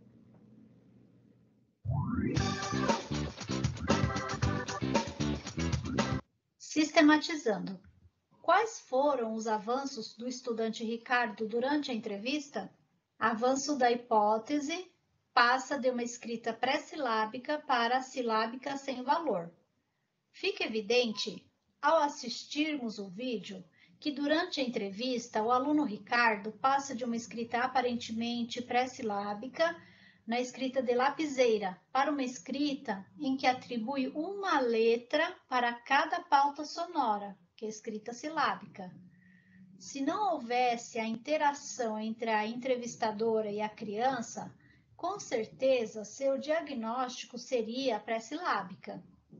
Sistematizando. Quais foram os avanços do estudante Ricardo durante a entrevista? Avanço da hipótese passa de uma escrita pré-silábica para a silábica sem valor. Fica evidente, ao assistirmos o vídeo, que durante a entrevista o aluno Ricardo passa de uma escrita aparentemente pré-silábica na escrita de lapiseira para uma escrita em que atribui uma letra para cada pauta sonora, que é a escrita silábica. Se não houvesse a interação entre a entrevistadora e a criança, com certeza seu diagnóstico seria pré-silábica.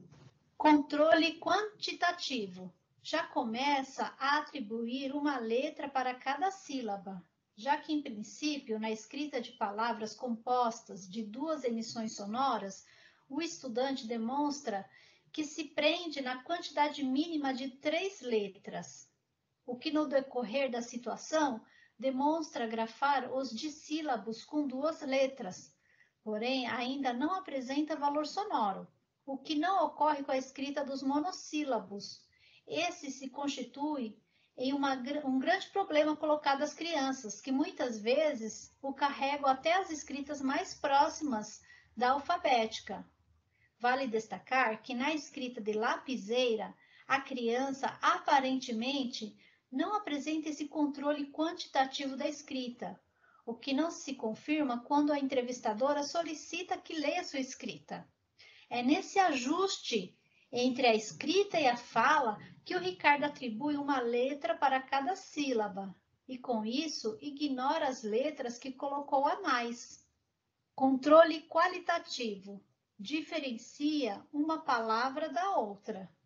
Controle quantitativo. Já começa a atribuir uma letra para cada sílaba, já que, em princípio, na escrita de palavras compostas de duas emissões sonoras, o estudante demonstra que se prende na quantidade mínima de três letras, o que, no decorrer da situação, demonstra grafar os dissílabos com duas letras, porém ainda não apresenta valor sonoro, o que não ocorre com a escrita dos monossílabos. Esse se constitui em uma, um grande problema colocado às crianças, que muitas vezes o carregam até as escritas mais próximas da alfabética. Vale destacar que na escrita de lapiseira, a criança aparentemente não apresenta esse controle quantitativo da escrita, o que não se confirma quando a entrevistadora solicita que leia sua escrita. É nesse ajuste entre a escrita e a fala que o Ricardo atribui uma letra para cada sílaba e, com isso, ignora as letras que colocou a mais. Controle qualitativo. Diferencia uma palavra da outra.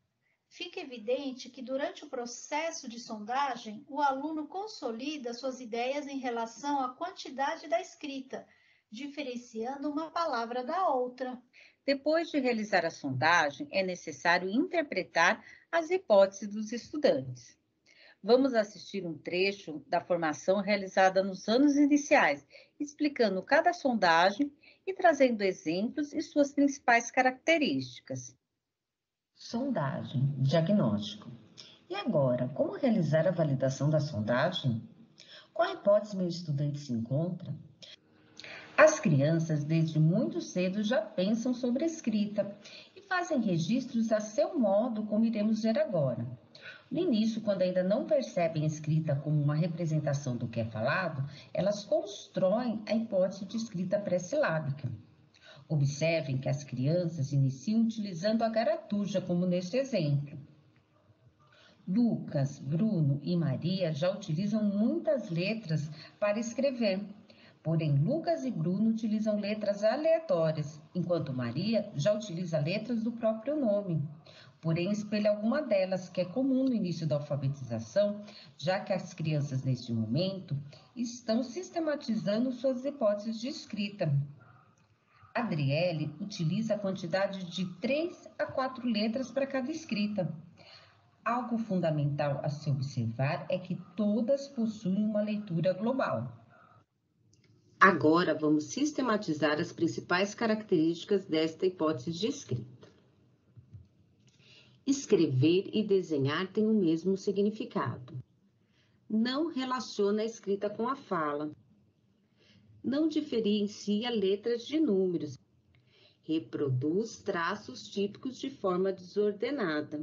fica evidente que durante o processo de sondagem, o aluno consolida suas ideias em relação à quantidade da escrita, diferenciando uma palavra da outra.
Depois de realizar a sondagem, é necessário interpretar as hipóteses dos estudantes. Vamos assistir um trecho da formação realizada nos anos iniciais, explicando cada sondagem e trazendo exemplos e suas principais características. Sondagem, diagnóstico. E agora, como realizar a validação da sondagem? Qual hipótese meu estudante se encontra? As crianças, desde muito cedo, já pensam sobre a escrita e fazem registros a seu modo, como iremos ver agora. No início, quando ainda não percebem a escrita como uma representação do que é falado, elas constroem a hipótese de escrita pré-silábica. Observem que as crianças iniciam utilizando a garatuja, como neste exemplo. Lucas, Bruno e Maria já utilizam muitas letras para escrever. Porém, Lucas e Bruno utilizam letras aleatórias, enquanto Maria já utiliza letras do próprio nome. Porém, espelha alguma delas, que é comum no início da alfabetização, já que as crianças, neste momento, estão sistematizando suas hipóteses de escrita. Adriele utiliza a quantidade de três a quatro letras para cada escrita. Algo fundamental a se observar é que todas possuem uma leitura global. Agora vamos sistematizar as principais características desta hipótese de escrita. Escrever e desenhar têm o mesmo significado. Não relaciona a escrita com a fala. Não diferencia letras de números. Reproduz traços típicos de forma desordenada.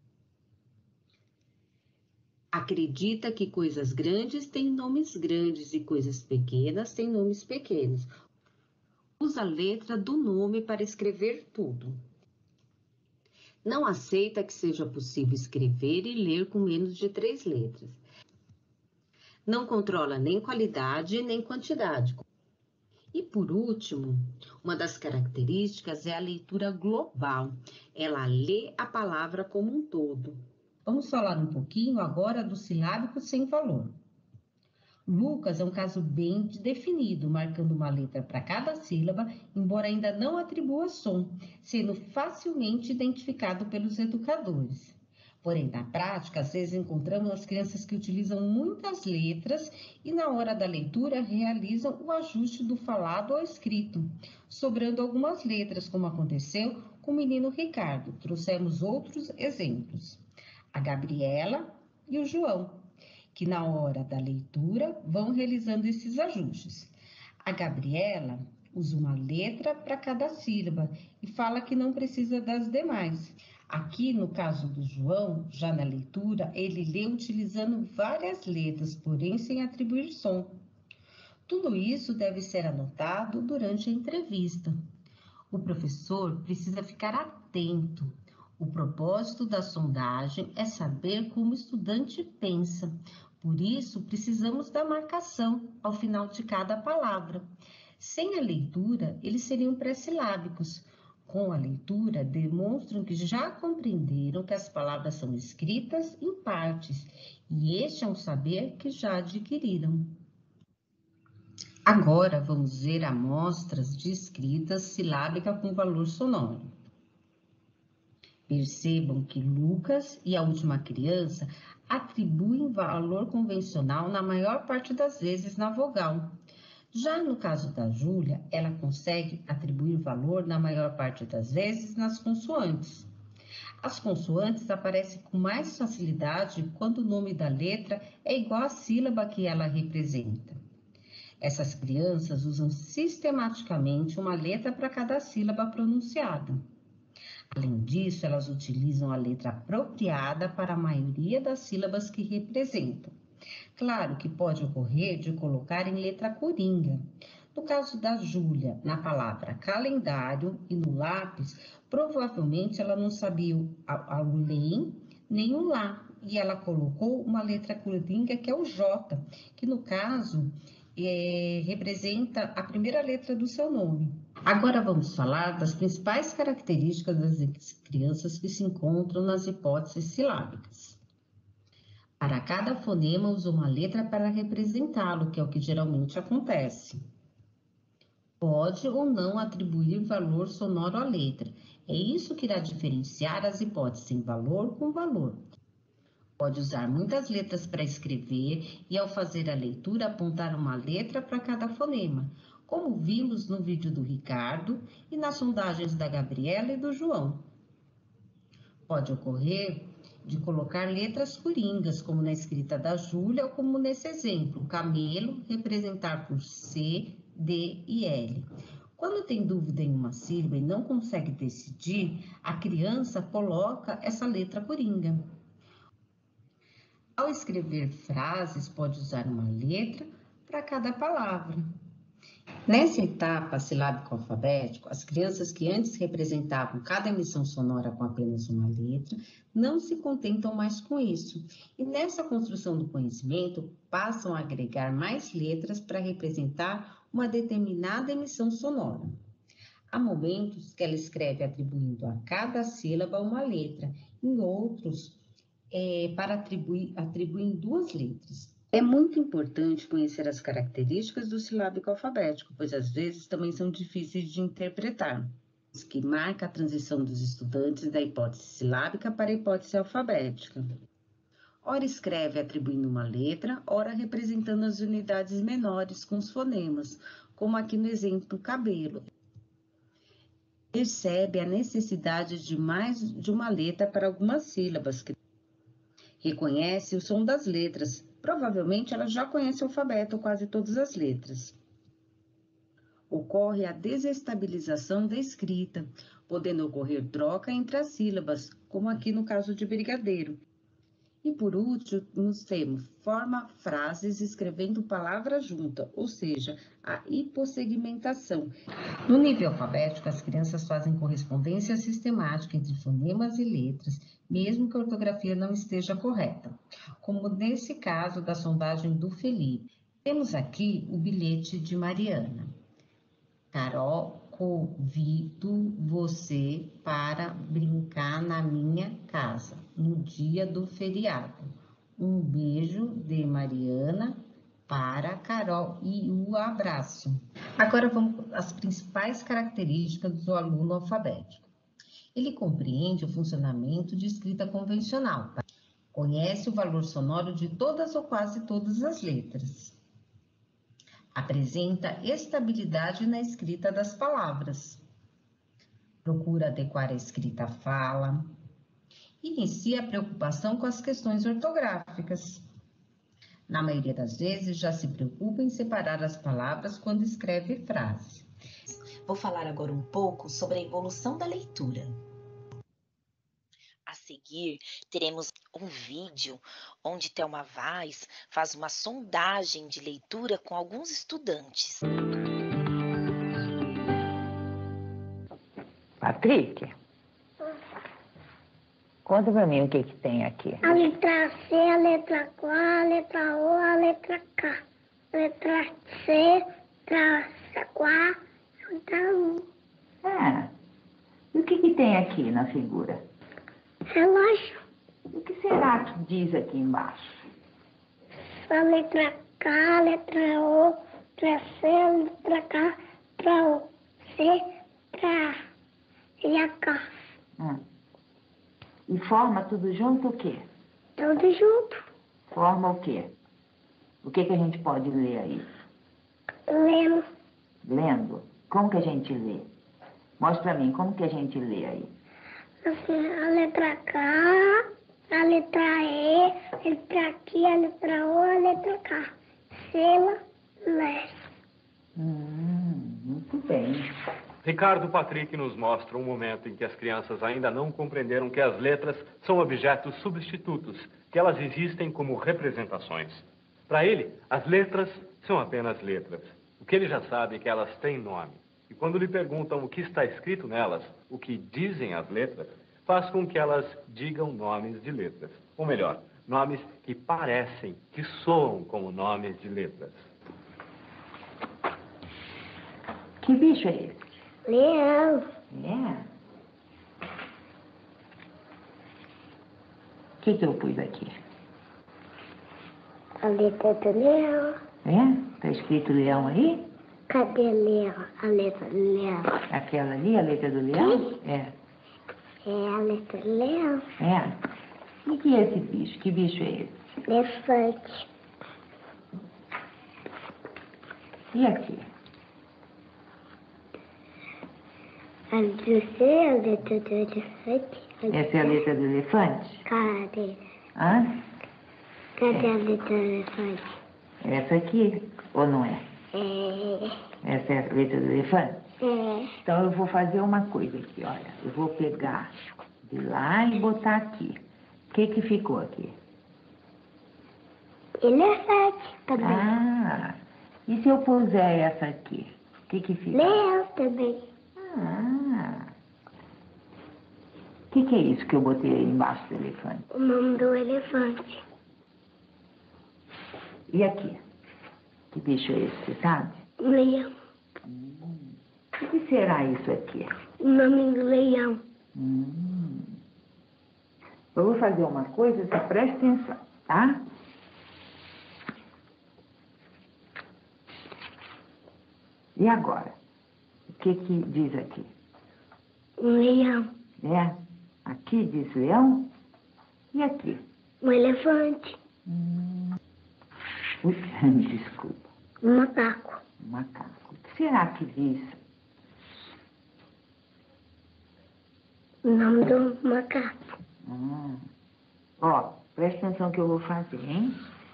Acredita que coisas grandes têm nomes grandes e coisas pequenas têm nomes pequenos. Usa a letra do nome para escrever tudo. Não aceita que seja possível escrever e ler com menos de três letras. Não controla nem qualidade nem quantidade. E por último, uma das características é a leitura global. Ela lê a palavra como um todo. Vamos falar um pouquinho agora do silábico sem valor. Lucas é um caso bem definido, marcando uma letra para cada sílaba, embora ainda não atribua som, sendo facilmente identificado pelos educadores. Porém, na prática, às vezes encontramos as crianças que utilizam muitas letras e na hora da leitura realizam o ajuste do falado ao escrito, sobrando algumas letras, como aconteceu com o menino Ricardo. Trouxemos outros exemplos. A Gabriela e o João, que na hora da leitura vão realizando esses ajustes. A Gabriela usa uma letra para cada sílaba e fala que não precisa das demais. Aqui, no caso do João, já na leitura, ele lê utilizando várias letras, porém sem atribuir som. Tudo isso deve ser anotado durante a entrevista. O professor precisa ficar atento. O propósito da sondagem é saber como o estudante pensa. Por isso, precisamos da marcação ao final de cada palavra. Sem a leitura, eles seriam pré-silábicos. Com a leitura, demonstram que já compreenderam que as palavras são escritas em partes, e este é um saber que já adquiriram. Agora, vamos ver amostras de escrita silábica com valor sonoro. Percebam que Lucas e a última criança atribuem valor convencional na maior parte das vezes na vogal. Já no caso da Júlia, ela consegue atribuir valor na maior parte das vezes nas consoantes. As consoantes aparecem com mais facilidade quando o nome da letra é igual à sílaba que ela representa. Essas crianças usam sistematicamente uma letra para cada sílaba pronunciada. Além disso, elas utilizam a letra apropriada para a maioria das sílabas que representam. Claro que pode ocorrer de colocar em letra coringa. No caso da Júlia, na palavra calendário e no lápis, provavelmente ela não sabia o além nem o lá, e ela colocou uma letra coringa que é o J, que no caso é, representa a primeira letra do seu nome. Agora vamos falar das principais características das crianças que se encontram nas hipóteses silábicas. Para cada fonema, usa uma letra para representá-lo, que é o que geralmente acontece. Pode ou não atribuir valor sonoro à letra. É isso que irá diferenciar as hipóteses em valor com valor. Pode usar muitas letras para escrever e, ao fazer a leitura, apontar uma letra para cada fonema, como vimos no vídeo do Ricardo e nas sondagens da Gabriela e do João. Pode ocorrer de colocar letras coringas, como na escrita da Júlia ou como nesse exemplo, camelo, representar por C, D e L. Quando tem dúvida em uma sílaba e não consegue decidir, a criança coloca essa letra coringa. Ao escrever frases, pode usar uma letra para cada palavra. Nessa etapa silábico-alfabético, as crianças que antes representavam cada emissão sonora com apenas uma letra, não se contentam mais com isso. E nessa construção do conhecimento, passam a agregar mais letras para representar uma determinada emissão sonora. Há momentos que ela escreve atribuindo a cada sílaba uma letra, em outros, é, para atribuir, atribuem duas letras. É muito importante conhecer as características do silábico alfabético, pois às vezes também são difíceis de interpretar, que marca a transição dos estudantes da hipótese silábica para a hipótese alfabética. Ora escreve atribuindo uma letra, ora representando as unidades menores com os fonemas, como aqui no exemplo cabelo. Percebe a necessidade de mais de uma letra para algumas sílabas. Reconhece o som das letras. Provavelmente ela já conhece o alfabeto, quase todas as letras. Ocorre a desestabilização da escrita, podendo ocorrer troca entre as sílabas, como aqui no caso de brigadeiro. E por último, nós temos forma frases escrevendo palavras juntas, ou seja, a hipossegmentação. No nível alfabético, as crianças fazem correspondência sistemática entre fonemas e letras, mesmo que a ortografia não esteja correta, como nesse caso da sondagem do Felipe. Temos aqui o bilhete de Mariana. Carol, convido você para brincar na minha casa, no dia do feriado. Um beijo de Mariana para Carol e o abraço. Agora vamos às principais características do aluno alfabético. Ele compreende o funcionamento de escrita convencional. Conhece o valor sonoro de todas ou quase todas as letras. Apresenta estabilidade na escrita das palavras. Procura adequar a escrita à fala. Inicia a preocupação com as questões ortográficas. Na maioria das vezes, já se preocupa em separar as palavras quando escreve frase.
Vou falar agora um pouco sobre a evolução da leitura. A seguir, teremos um vídeo onde Thelma Vaz faz uma sondagem de leitura com alguns estudantes.
Patrick, conta pra mim o que que tem aqui.
A letra C, a letra Q, a letra O, a letra K. A letra C, a letra Q, a letra U.
Ah, e o que que tem aqui na figura?
Relógio.
O que será que diz aqui embaixo?
A letra K, a letra O, a letra C, a letra K, a letra O, C, letra A e a K.
Hum. E forma tudo junto o quê?
Tudo junto.
Forma o quê? O que que a gente pode ler aí?
Lendo.
Lendo? Como que a gente lê? Mostra pra mim, como que a gente lê aí?
Assim, a letra K, a letra E, a letra Q, a letra O, a letra K. Sela, lé.
Hum, muito bem.
Ricardo Patrick nos mostra um momento em que as crianças ainda não compreenderam que as letras são objetos substitutos, que elas existem como representações. Para ele, as letras são apenas letras. O que ele já sabe é que elas têm nome. E quando lhe perguntam o que está escrito nelas, o que dizem as letras, faz com que elas digam nomes de letras. Ou melhor, nomes que parecem, que soam como nomes de letras.
Que bicho é esse?
Leão.
É? O que que eu pus aqui?
A letra do leão.
É? Tá escrito leão aí?
Cadê leão? A letra do leão.
Aquela ali, a letra do leão? É.
É a letra do leão.
É? E que é esse bicho? Que bicho é esse?
Elefante.
E aqui?
A do C, a letra do elefante.
Essa é a letra do elefante?
Cadê?
Hã?
Cadê a letra do elefante?
Essa aqui, ou não é?
É.
Essa é a letra do elefante?
É.
Então eu vou fazer uma coisa aqui, olha. Eu vou pegar de lá e botar aqui. O que que ficou aqui?
Elefante também.
Ah, e se eu puser essa aqui? O que que fica?
Leão também.
Ah. O que que é isso que eu botei aí embaixo do elefante?
O nome do elefante.
E aqui? Que bicho é esse, você sabe?
Leão.
Hum. O que será isso aqui?
O nome do leão.
Hum. Eu vou fazer uma coisa, você presta atenção, tá? E agora? O que que diz aqui?
Um leão.
É? Aqui diz leão? E aqui?
Um elefante.
Hum. Ui, desculpa.
Um macaco.
Um macaco. O que será que diz?
O nome do macaco.
Ah. Ó, presta atenção que eu vou fazer, hein?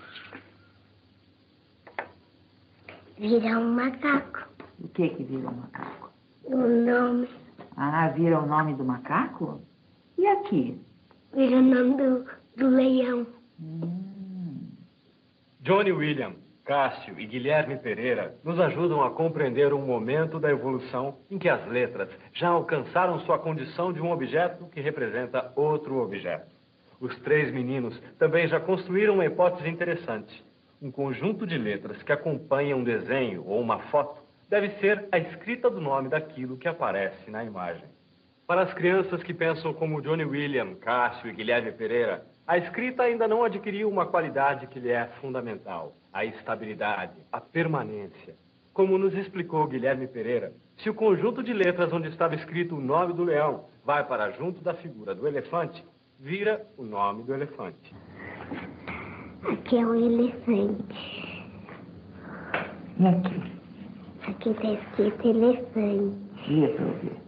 Vira um macaco.
O que que vira um macaco?
O nome.
Ah, vira o nome do macaco? E aqui?
Vira o nome do, do leão.
Hum.
Johnny William, Cássio e Guilherme Pereira nos ajudam a compreender um momento da evolução em que as letras já alcançaram sua condição de um objeto que representa outro objeto. Os três meninos também já construíram uma hipótese interessante. Um conjunto de letras que acompanha um desenho ou uma foto deve ser a escrita do nome daquilo que aparece na imagem. Para as crianças que pensam como Johnny William, Cássio e Guilherme Pereira, a escrita ainda não adquiriu uma qualidade que lhe é fundamental, a estabilidade, a permanência. Como nos explicou Guilherme Pereira, se o conjunto de letras onde estava escrito o nome do leão vai para junto da figura do elefante, vira o nome do elefante.
Aqui é um elefante.
E aqui?
Aqui está escrito elefante.
Letra o quê?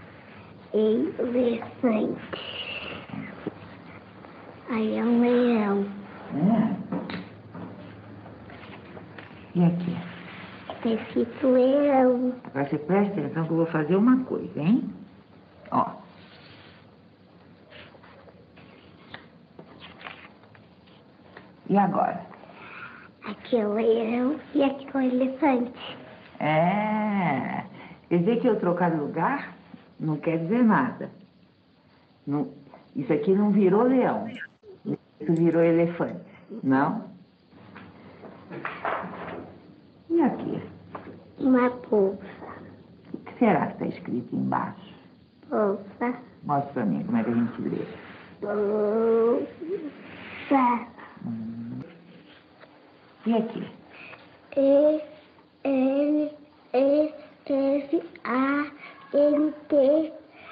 Elefante. Aí é um leão.
É. E aqui?
Está escrito leão.
Agora você presta atenção que eu vou fazer uma coisa, hein? Ó. E agora?
Aqui é o leão e aqui é o elefante.
É. Quer dizer que eu trocar de lugar não quer dizer nada. Não, isso aqui não virou leão. Isso virou elefante. Não? E aqui?
Uma bolsa.
O que será que está escrito embaixo?
Bolsa.
Mostra pra mim como é que a gente lê.
Bolsa.
Hum. E aqui?
E, N, E, F, A, N, T,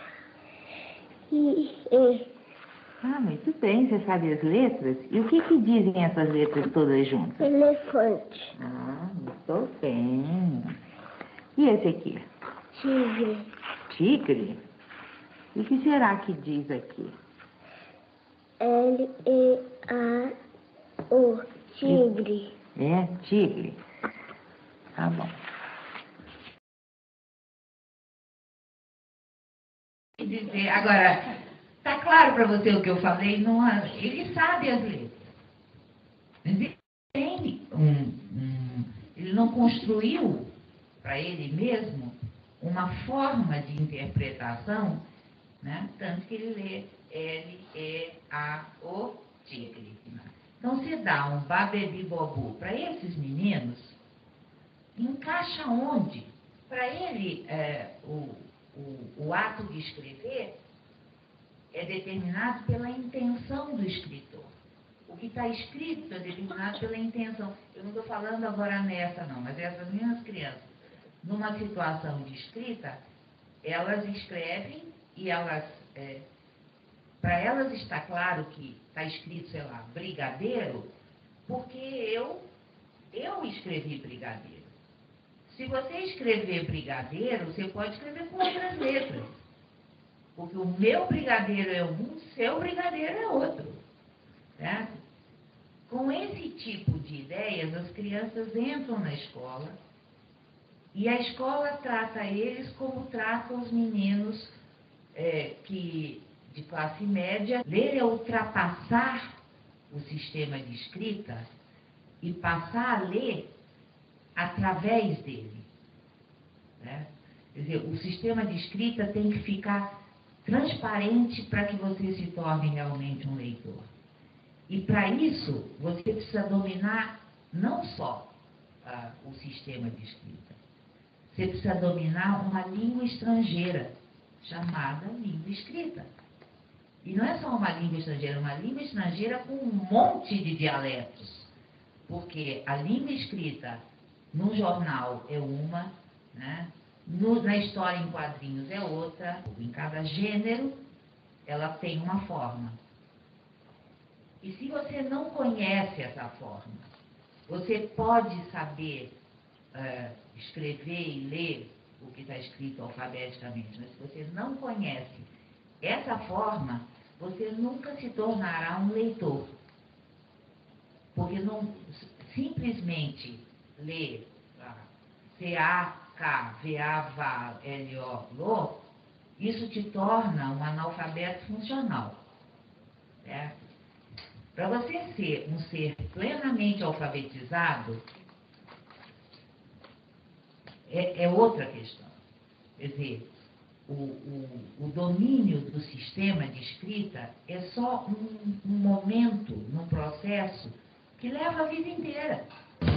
I, E.
Ah, muito bem, você sabe as letras? E o que que dizem essas letras todas juntas?
Elefante.
Ah, muito bem. E esse aqui?
Tigre.
Tigre? E o que será que diz aqui?
L, E, A, O. Tigre.
É, tigre. Tá bom.
Dizer, agora, tá claro para você o que eu falei? Não, ele sabe as letras. Ele tem um, um, ele não construiu para ele mesmo uma forma de interpretação, né? Tanto que ele lê L, E, A, O, tigre. Então, se dá um babebi-bobu para esses meninos, encaixa onde? Para ele, é, o
o, o ato de escrever é determinado pela intenção do escritor. O que está escrito é determinado pela intenção. Eu não estou falando agora nessa, não, mas essas minhas crianças, numa situação de escrita, elas escrevem e elas, é, para elas está claro que está escrito, sei lá, brigadeiro, porque eu, eu escrevi brigadeiro. Se você escrever brigadeiro, você pode escrever com outras letras. Porque o meu brigadeiro é um, o seu brigadeiro é outro. Certo? Com esse tipo de ideias, as crianças entram na escola e a escola trata eles como trata os meninos é, que, de classe média. Ler é ultrapassar o sistema de escrita e passar a ler através dele. Né? Quer dizer, o sistema de escrita tem que ficar transparente para que você se torne realmente um leitor. E para isso, você precisa dominar não só ah, o sistema de escrita, você precisa dominar uma língua estrangeira, chamada língua escrita. E não é só uma língua estrangeira, é uma língua estrangeira com um monte de dialetos. Porque a língua escrita no jornal é uma, né? No, na história em quadrinhos é outra. Em cada gênero, ela tem uma forma. E se você não conhece essa forma, você pode saber uh, escrever e ler o que está escrito alfabeticamente, mas se você não conhece essa forma, você nunca se tornará um leitor. Porque não simplesmente ler C A K, V A, V A, L O, L O, isso te torna um analfabeto funcional. Certo? Para você ser um ser plenamente alfabetizado, é, é outra questão. Quer dizer, o, o, o domínio do sistema de escrita é só um, um momento no processo que leva a vida inteira.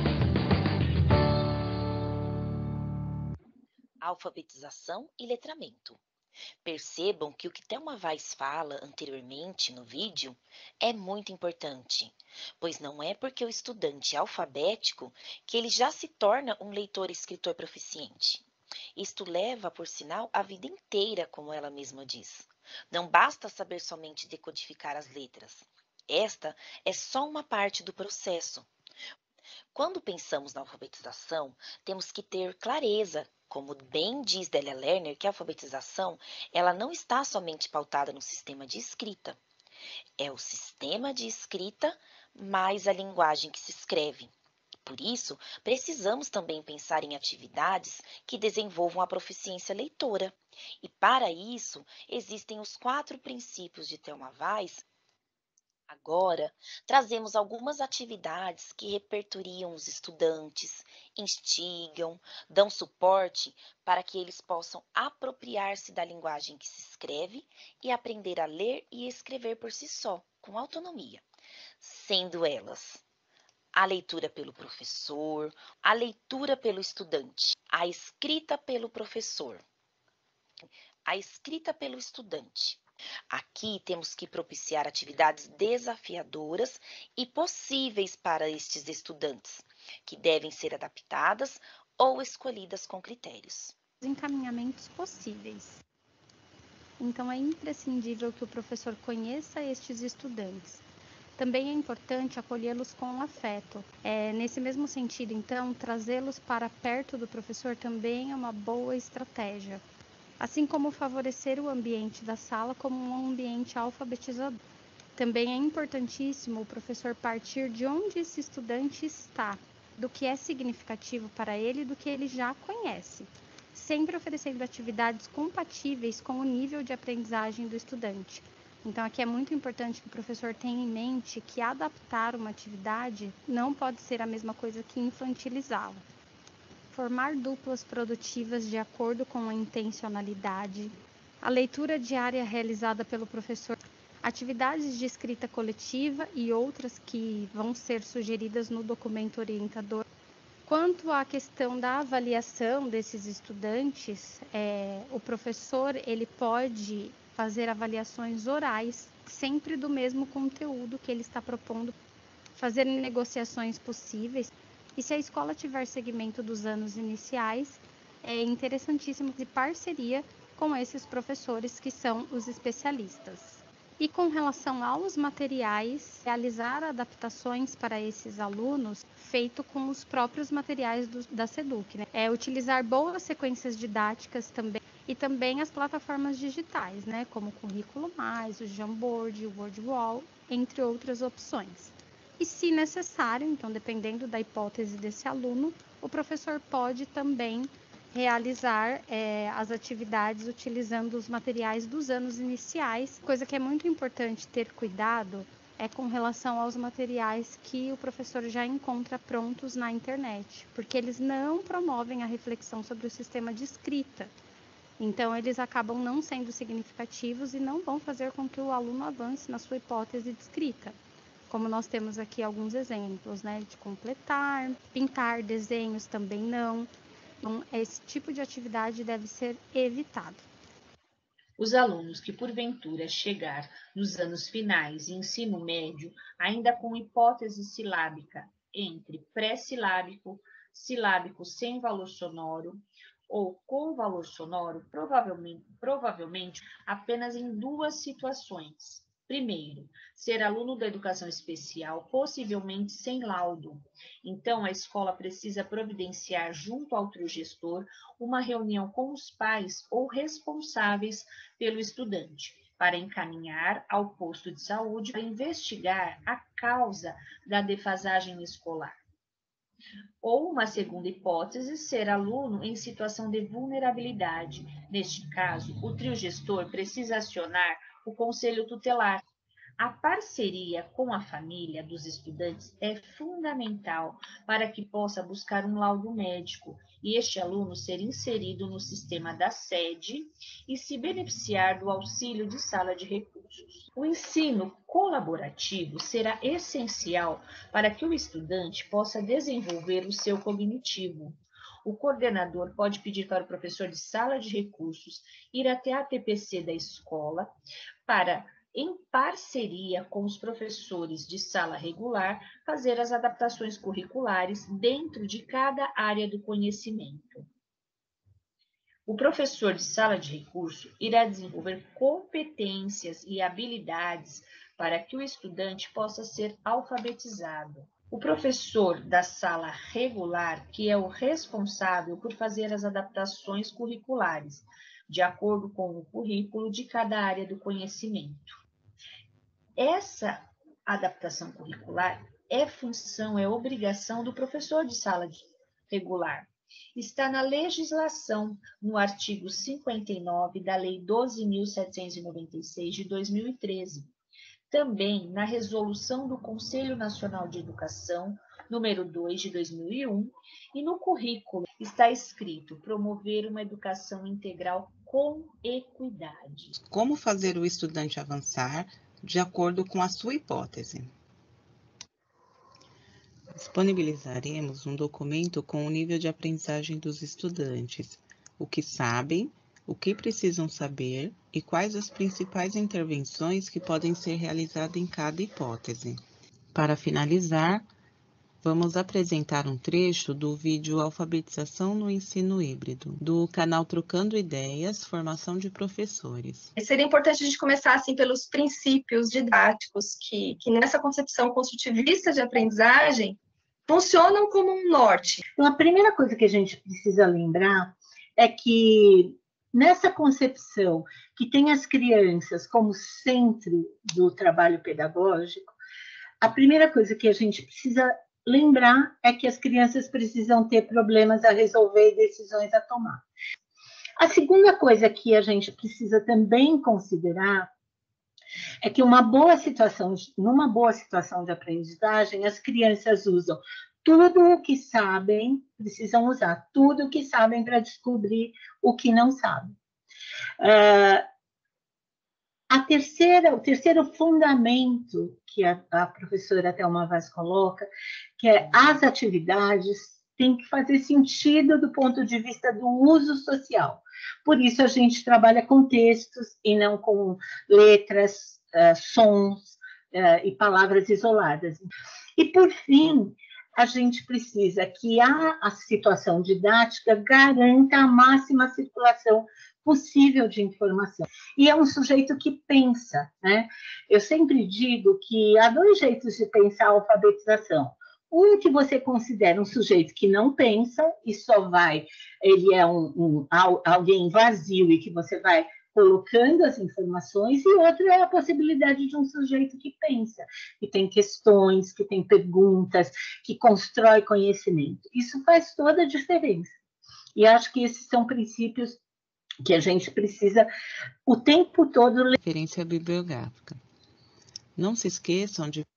Alfabetização e letramento. Percebam que o que Thelma Weiss fala anteriormente no vídeo é muito importante, pois não é porque o estudante é alfabético que ele já se torna um leitor e escritor proficiente. Isto leva, por sinal, a vida inteira, como ela mesma diz. Não basta saber somente decodificar as letras. Esta é só uma parte do processo. Quando pensamos na alfabetização, temos que ter clareza, como bem diz Delia Lerner, que a alfabetização ela não está somente pautada no sistema de escrita. É o sistema de escrita mais a linguagem que se escreve. Por isso, precisamos também pensar em atividades que desenvolvam a proficiência leitora. E para isso, existem os quatro princípios de Thelma Weiss. Agora, trazemos algumas atividades que repertoriam os estudantes, instigam, dão suporte para que eles possam apropriar-se da linguagem que se escreve e aprender a ler e escrever por si só, com autonomia, sendo elas a leitura pelo professor, a leitura pelo estudante, a escrita pelo professor, a escrita pelo estudante. Aqui temos que propiciar atividades desafiadoras e possíveis para estes estudantes, que devem ser adaptadas ou escolhidas com critérios.
Encaminhamentos possíveis. Então, é imprescindível que o professor conheça estes estudantes. Também é importante acolhê-los com afeto. É, nesse mesmo sentido, então, trazê-los para perto do professor também é uma boa estratégia. Assim como favorecer o ambiente da sala como um ambiente alfabetizador. Também é importantíssimo o professor partir de onde esse estudante está, do que é significativo para ele e do que ele já conhece, sempre oferecendo atividades compatíveis com o nível de aprendizagem do estudante. Então, aqui é muito importante que o professor tenha em mente que adaptar uma atividade não pode ser a mesma coisa que infantilizá-la. Formar duplas produtivas de acordo com a intencionalidade, a leitura diária realizada pelo professor, atividades de escrita coletiva e outras que vão ser sugeridas no documento orientador, Quanto à questão da avaliação desses estudantes, é, o professor ele pode fazer avaliações orais, sempre do mesmo conteúdo que ele está propondo, fazer negociações possíveis. E se a escola tiver segmento dos anos iniciais, é interessantíssimo de parceria com esses professores que são os especialistas. E com relação aos materiais, realizar adaptações para esses alunos feito com os próprios materiais do, da SEDUC, né? É utilizar boas sequências didáticas também e também as plataformas digitais, né? Como o Currículo Mais, o Jamboard, o WordWall, entre outras opções. E se necessário, então dependendo da hipótese desse aluno, o professor pode também realizar é, as atividades utilizando os materiais dos anos iniciais. Coisa que é muito importante ter cuidado é com relação aos materiais que o professor já encontra prontos na internet, porque eles não promovem a reflexão sobre o sistema de escrita. Então, eles acabam não sendo significativos e não vão fazer com que o aluno avance na sua hipótese de escrita. Como nós temos aqui alguns exemplos, né, de completar, pintar, desenhos também não. Então, esse tipo de atividade deve ser evitado.
Os alunos que, porventura, chegar nos anos finais e ensino médio, ainda com hipótese silábica entre pré-silábico, silábico sem valor sonoro ou com valor sonoro, provavelmente, provavelmente apenas em duas situações. Primeiro, ser aluno da educação especial, possivelmente sem laudo. Então, a escola precisa providenciar, junto ao trio gestor, uma reunião com os pais ou responsáveis pelo estudante, para encaminhar ao posto de saúde para investigar a causa da defasagem escolar. Ou uma segunda hipótese, ser aluno em situação de vulnerabilidade. Neste caso, o trio gestor precisa acionar o conselho tutelar. A parceria com a família dos estudantes é fundamental para que possa buscar um laudo médico e este aluno ser inserido no sistema da sede e se beneficiar do auxílio de sala de recursos. O ensino colaborativo será essencial para que o estudante possa desenvolver o seu cognitivo. O coordenador pode pedir para o professor de sala de recursos ir até a T P C da escola para, em parceria com os professores de sala regular, fazer as adaptações curriculares dentro de cada área do conhecimento. O professor de sala de recurso irá desenvolver competências e habilidades para que o estudante possa ser alfabetizado. O professor da sala regular, que é o responsável por fazer as adaptações curriculares, de acordo com o currículo de cada área do conhecimento. Essa adaptação curricular é função, é obrigação do professor de sala regular. Está na legislação, no artigo cinquenta e nove da Lei doze mil setecentos e noventa e seis de dois mil e treze. Também na resolução do Conselho Nacional de Educação, número dois de dois mil e um, e no currículo está escrito promover uma educação integral com equidade.
Como fazer o estudante avançar de acordo com a sua hipótese? Disponibilizaremos um documento com o nível de aprendizagem dos estudantes, o que sabem, o que precisam saber e quais as principais intervenções que podem ser realizadas em cada hipótese. Para finalizar, vamos apresentar um trecho do vídeo Alfabetização no Ensino Híbrido, do canal Trocando Ideias, Formação de Professores.
Seria importante a gente começar assim, pelos princípios didáticos que, que nessa concepção construtivista de aprendizagem funcionam como um norte.
Então, a primeira coisa que a gente precisa lembrar é que nessa concepção que tem as crianças como centro do trabalho pedagógico, a primeira coisa que a gente precisa lembrar é que as crianças precisam ter problemas a resolver e decisões a tomar. A segunda coisa que a gente precisa também considerar é que uma boa situação, numa boa situação de aprendizagem, as crianças usam tudo o que sabem, precisam usar tudo o que sabem para descobrir o que não sabem. Uh, a terceira, o terceiro fundamento que a, a professora Thelma Vaz coloca, que é as atividades tem que fazer sentido do ponto de vista do uso social. Por isso, a gente trabalha com textos e não com letras, uh, sons uh, e palavras isoladas. E, por fim, a gente precisa que a, a situação didática garanta a máxima circulação possível de informação. E é um sujeito que pensa, né? Eu sempre digo que há dois jeitos de pensar a alfabetização. Um que você considera um sujeito que não pensa e só vai, ele é um, um, alguém vazio e que você vai colocando as informações, e outro é a possibilidade de um sujeito que pensa, que tem questões, que tem perguntas, que constrói conhecimento. Isso faz toda a diferença. E acho que esses são princípios que a gente precisa o tempo todo...
Referência bibliográfica. Não se esqueçam de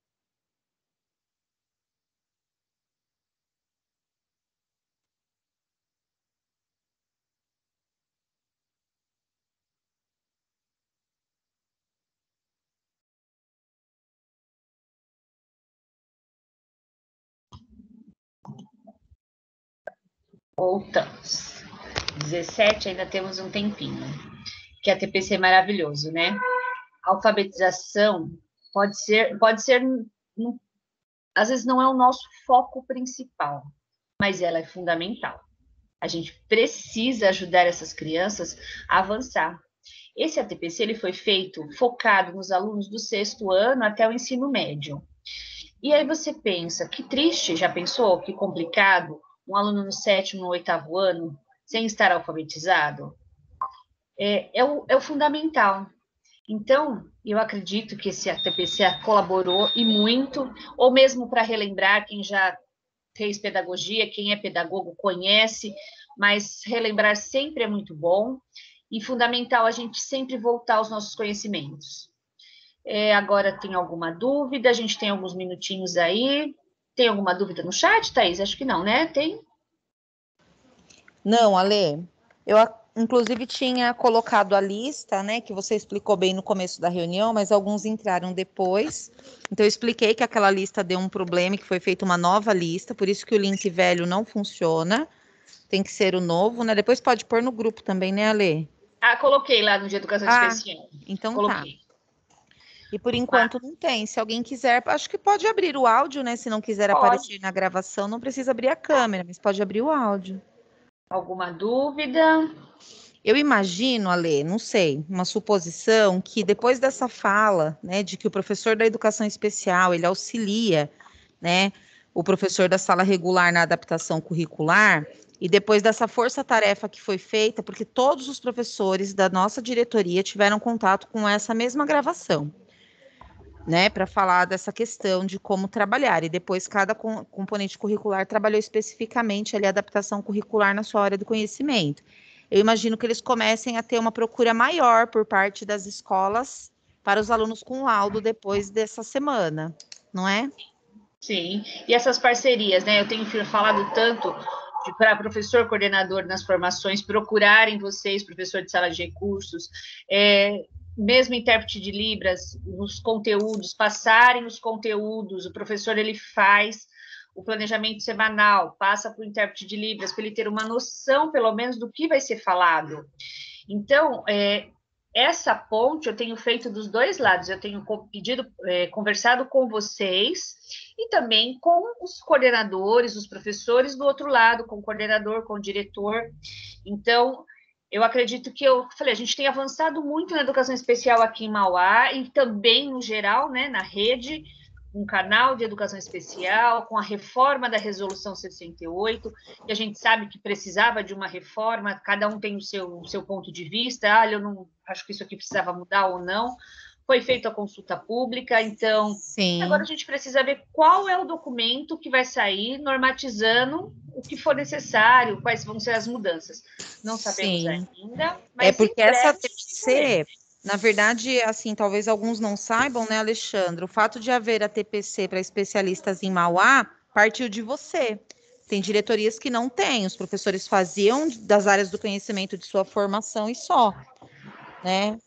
Voltamos. dezessete, ainda temos um tempinho. Que a T P C é maravilhoso, né? A alfabetização pode ser, pode ser, às vezes não é o nosso foco principal, mas ela é fundamental. A gente precisa ajudar essas crianças a avançar. Esse A T P C ele foi feito focado nos alunos do sexto ano até o ensino médio. E aí você pensa, que triste, já pensou? Que complicado, um aluno no sétimo, no oitavo ano, sem estar alfabetizado? É, é, o, é o fundamental. Então, eu acredito que esse A T P C colaborou e muito, ou mesmo para relembrar quem já fez pedagogia, quem é pedagogo conhece, mas relembrar sempre é muito bom, e fundamental a gente sempre voltar aos nossos conhecimentos. É, agora tem alguma dúvida? A gente tem alguns minutinhos aí. Tem alguma dúvida no chat, Thaís? Acho que não, né? Tem?
Não, Ale. Eu, inclusive, tinha colocado a lista, né? Que você explicou bem no começo da reunião, mas alguns entraram depois. Então, eu expliquei que aquela lista deu um problema e que foi feita uma nova lista, por isso que o link velho não funciona. Tem que ser o novo, né? Depois pode pôr no grupo também, né, Ale?
Ah, coloquei lá no de Educação
ah,
Especial.
Então
coloquei.
Tá. E por enquanto não tem. Se alguém quiser, acho que pode abrir o áudio, né? Se não quiser pode. Aparecer na gravação, não precisa abrir a câmera, mas pode abrir o áudio.
Alguma dúvida?
Eu imagino, Ale, não sei, uma suposição que depois dessa fala, né, de que o professor da educação especial, ele auxilia, né, o professor da sala regular na adaptação curricular, e depois dessa força-tarefa que foi feita, porque todos os professores da nossa diretoria tiveram contato com essa mesma gravação, né, para falar dessa questão de como trabalhar, e depois cada com, componente curricular trabalhou especificamente ali a adaptação curricular na sua área do conhecimento. Eu imagino que eles comecem a ter uma procura maior por parte das escolas para os alunos com laudo depois dessa semana, não é?
Sim, e essas parcerias, né, eu tenho falado tanto para professor coordenador nas formações procurarem vocês, professor de sala de recursos, é, mesmo intérprete de Libras, os conteúdos, passarem os conteúdos, o professor ele faz o planejamento semanal, passa para o intérprete de Libras, para ele ter uma noção, pelo menos, do que vai ser falado. Então, é, essa ponte eu tenho feito dos dois lados, eu tenho pedido, é, conversado com vocês e também com os coordenadores, os professores do outro lado, com o coordenador, com o diretor. Então, eu acredito que eu falei, a gente tem avançado muito na educação especial aqui em Mauá e também no geral, né, na rede, um canal de educação especial, com a reforma da resolução sessenta e oito, que a gente sabe que precisava de uma reforma, cada um tem o seu, o seu ponto de vista, ah, eu não acho que isso aqui precisava mudar ou não. Foi feita a consulta pública, então
Sim.
Agora a gente precisa ver qual é o documento que vai sair normatizando o que for necessário, quais vão ser as mudanças. Não sabemos
Sim.
ainda, mas
é porque essa
breve,
T P C, na verdade, assim, talvez alguns não saibam, né, Alexandre? O fato de haver a T P C para especialistas em Mauá partiu de você. Tem diretorias que não têm, os professores faziam das áreas do conhecimento de sua formação e só, né?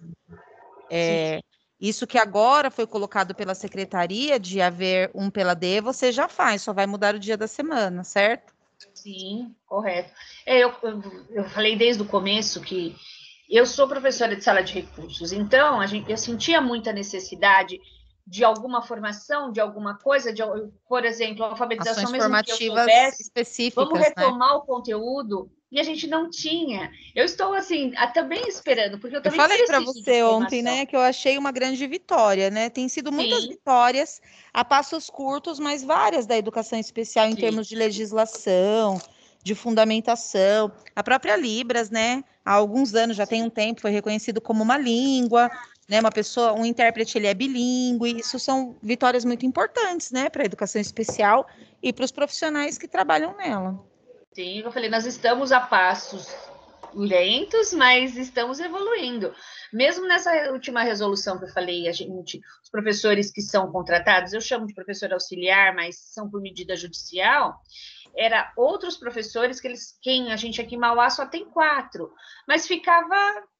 É, isso que agora foi colocado pela secretaria de haver um pela D, você já faz, só vai mudar o dia da semana, certo?
Sim, correto. É, eu, eu, eu falei desde o começo que eu sou professora de sala de recursos, então a gente, eu sentia muita necessidade de alguma formação, de alguma coisa, de, por exemplo, alfabetização,
Ações
mesmo que eu
formativas
soubesse,
específicas,
vamos
né?
retomar o conteúdo, e a gente não tinha. Eu estou, assim, a- também esperando, porque eu
Eu
também
falei para
preciso de
você ontem,
informação.
né, que eu achei uma grande vitória, né? Tem sido muitas
Sim.
vitórias a passos curtos, mas várias da educação especial em
Sim.
termos de legislação, de fundamentação. A própria Libras, né? Há alguns anos, já tem um tempo, foi reconhecido como uma língua, né? Uma pessoa, um intérprete, ele é bilíngue. Isso são vitórias muito importantes, né, para a educação especial e para os profissionais que trabalham nela.
Sim, eu falei, nós estamos a passos lentos, mas estamos evoluindo. Mesmo nessa última resolução que eu falei, a gente, os professores que são contratados, eu chamo de professor auxiliar, mas são por medida judicial, era outros professores que eles, quem a gente aqui em Mauá só tem quatro, mas ficava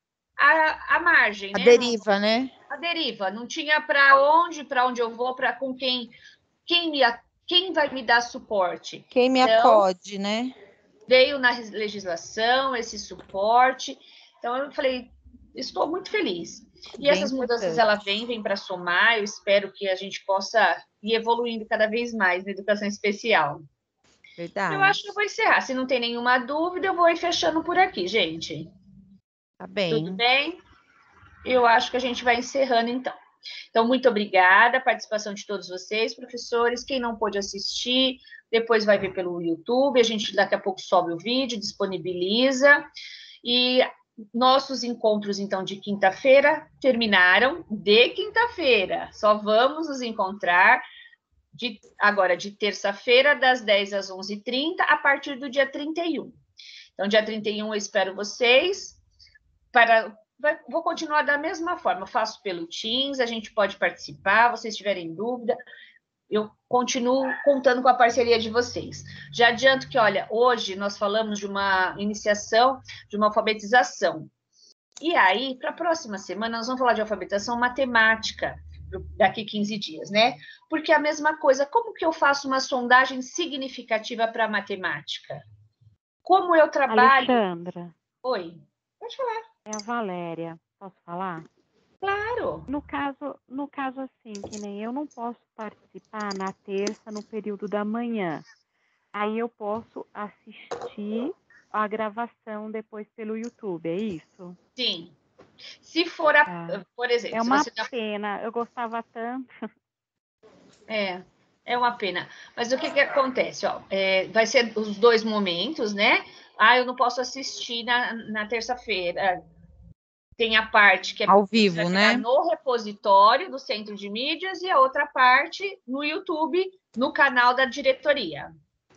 à, à margem,
A
né?
deriva, né?
A deriva, não tinha para onde, para onde eu vou, para com quem, quem me, quem vai me dar suporte.
Quem me
então,
acode, né?
Veio na legislação esse suporte, então eu falei, estou muito feliz. E
Bem
essas mudanças,
importante.
ela vem, vem para somar, eu espero que a gente possa ir evoluindo cada vez mais na educação especial.
Verdade.
Eu acho que eu vou encerrar, se não tem nenhuma dúvida, eu vou ir fechando por aqui, gente.
Tá bem.
Tudo bem? Eu acho que a gente vai encerrando, então. Então, muito obrigada a participação de todos vocês, professores. Quem não pôde assistir, depois vai ver pelo YouTube. A gente daqui a pouco sobe o vídeo, disponibiliza. E nossos encontros, então, de quinta-feira terminaram de quinta-feira. Só vamos nos encontrar de, agora de terça-feira, das dez às onze e trinta, a partir do dia trinta e um. Então, dia trinta e um, eu espero vocês para... Vou continuar da mesma forma, eu faço pelo Teams, a gente pode participar, vocês tiverem dúvida, eu continuo contando com a parceria de vocês. Já adianto que, olha, hoje nós falamos de uma iniciação, de uma alfabetização. E aí, para a próxima semana, nós vamos falar de alfabetização matemática, daqui quinze dias, né? Porque é a mesma coisa, como que eu faço uma sondagem significativa para a matemática? Como eu trabalho...
Alexandra.
Oi, pode falar.
É a Valéria. Posso falar?
Claro.
No caso, no caso assim, que nem eu não posso participar na terça no período da manhã. Aí eu posso assistir a gravação depois pelo YouTube, é isso?
Sim. Se for, a,
Ah,
por exemplo...
é uma
se você
pena, eu gostava tanto.
É, é uma pena. Mas o que que acontece? Ó, é, vai ser os dois momentos, né? Ah, eu não posso assistir na, na terça-feira. Tem a parte que é
ao vivo, né?
No repositório do Centro de Mídias e a outra parte no YouTube, no canal da diretoria.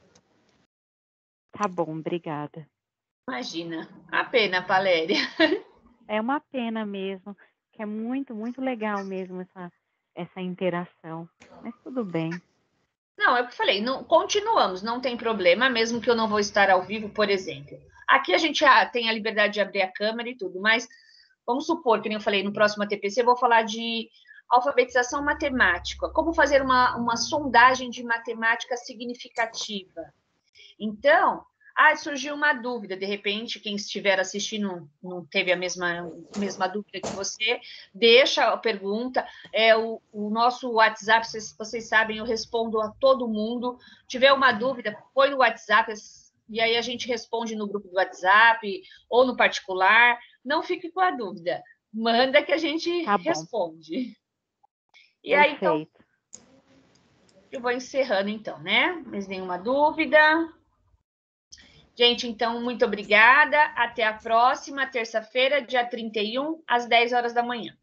Tá bom, obrigada.
Imagina. A pena, Valéria.
É uma pena mesmo, que é muito, muito legal mesmo essa, essa interação. Mas tudo bem.
Não, é o que eu falei, não, continuamos, não tem problema, mesmo que eu não vou estar ao vivo, por exemplo. Aqui a gente tem a liberdade de abrir a câmera e tudo, mas vamos supor, que nem eu falei, no próximo A T P C eu vou falar de alfabetização matemática, como fazer uma, uma sondagem de matemática significativa. Então, ah, surgiu uma dúvida, de repente, quem estiver assistindo não teve a mesma, mesma dúvida que você, deixa a pergunta, é, o, o nosso WhatsApp, vocês, vocês sabem, eu respondo a todo mundo, tiver uma dúvida, põe no WhatsApp, e aí a gente responde no grupo do WhatsApp, ou no particular, não fique com a dúvida, manda que a gente
Tá bom.
responde. E
Perfeito.
aí, então, eu vou encerrando, então, né? Mais nenhuma dúvida? Gente, então, muito obrigada. Até a próxima terça-feira, dia trinta e um, às dez horas da manhã.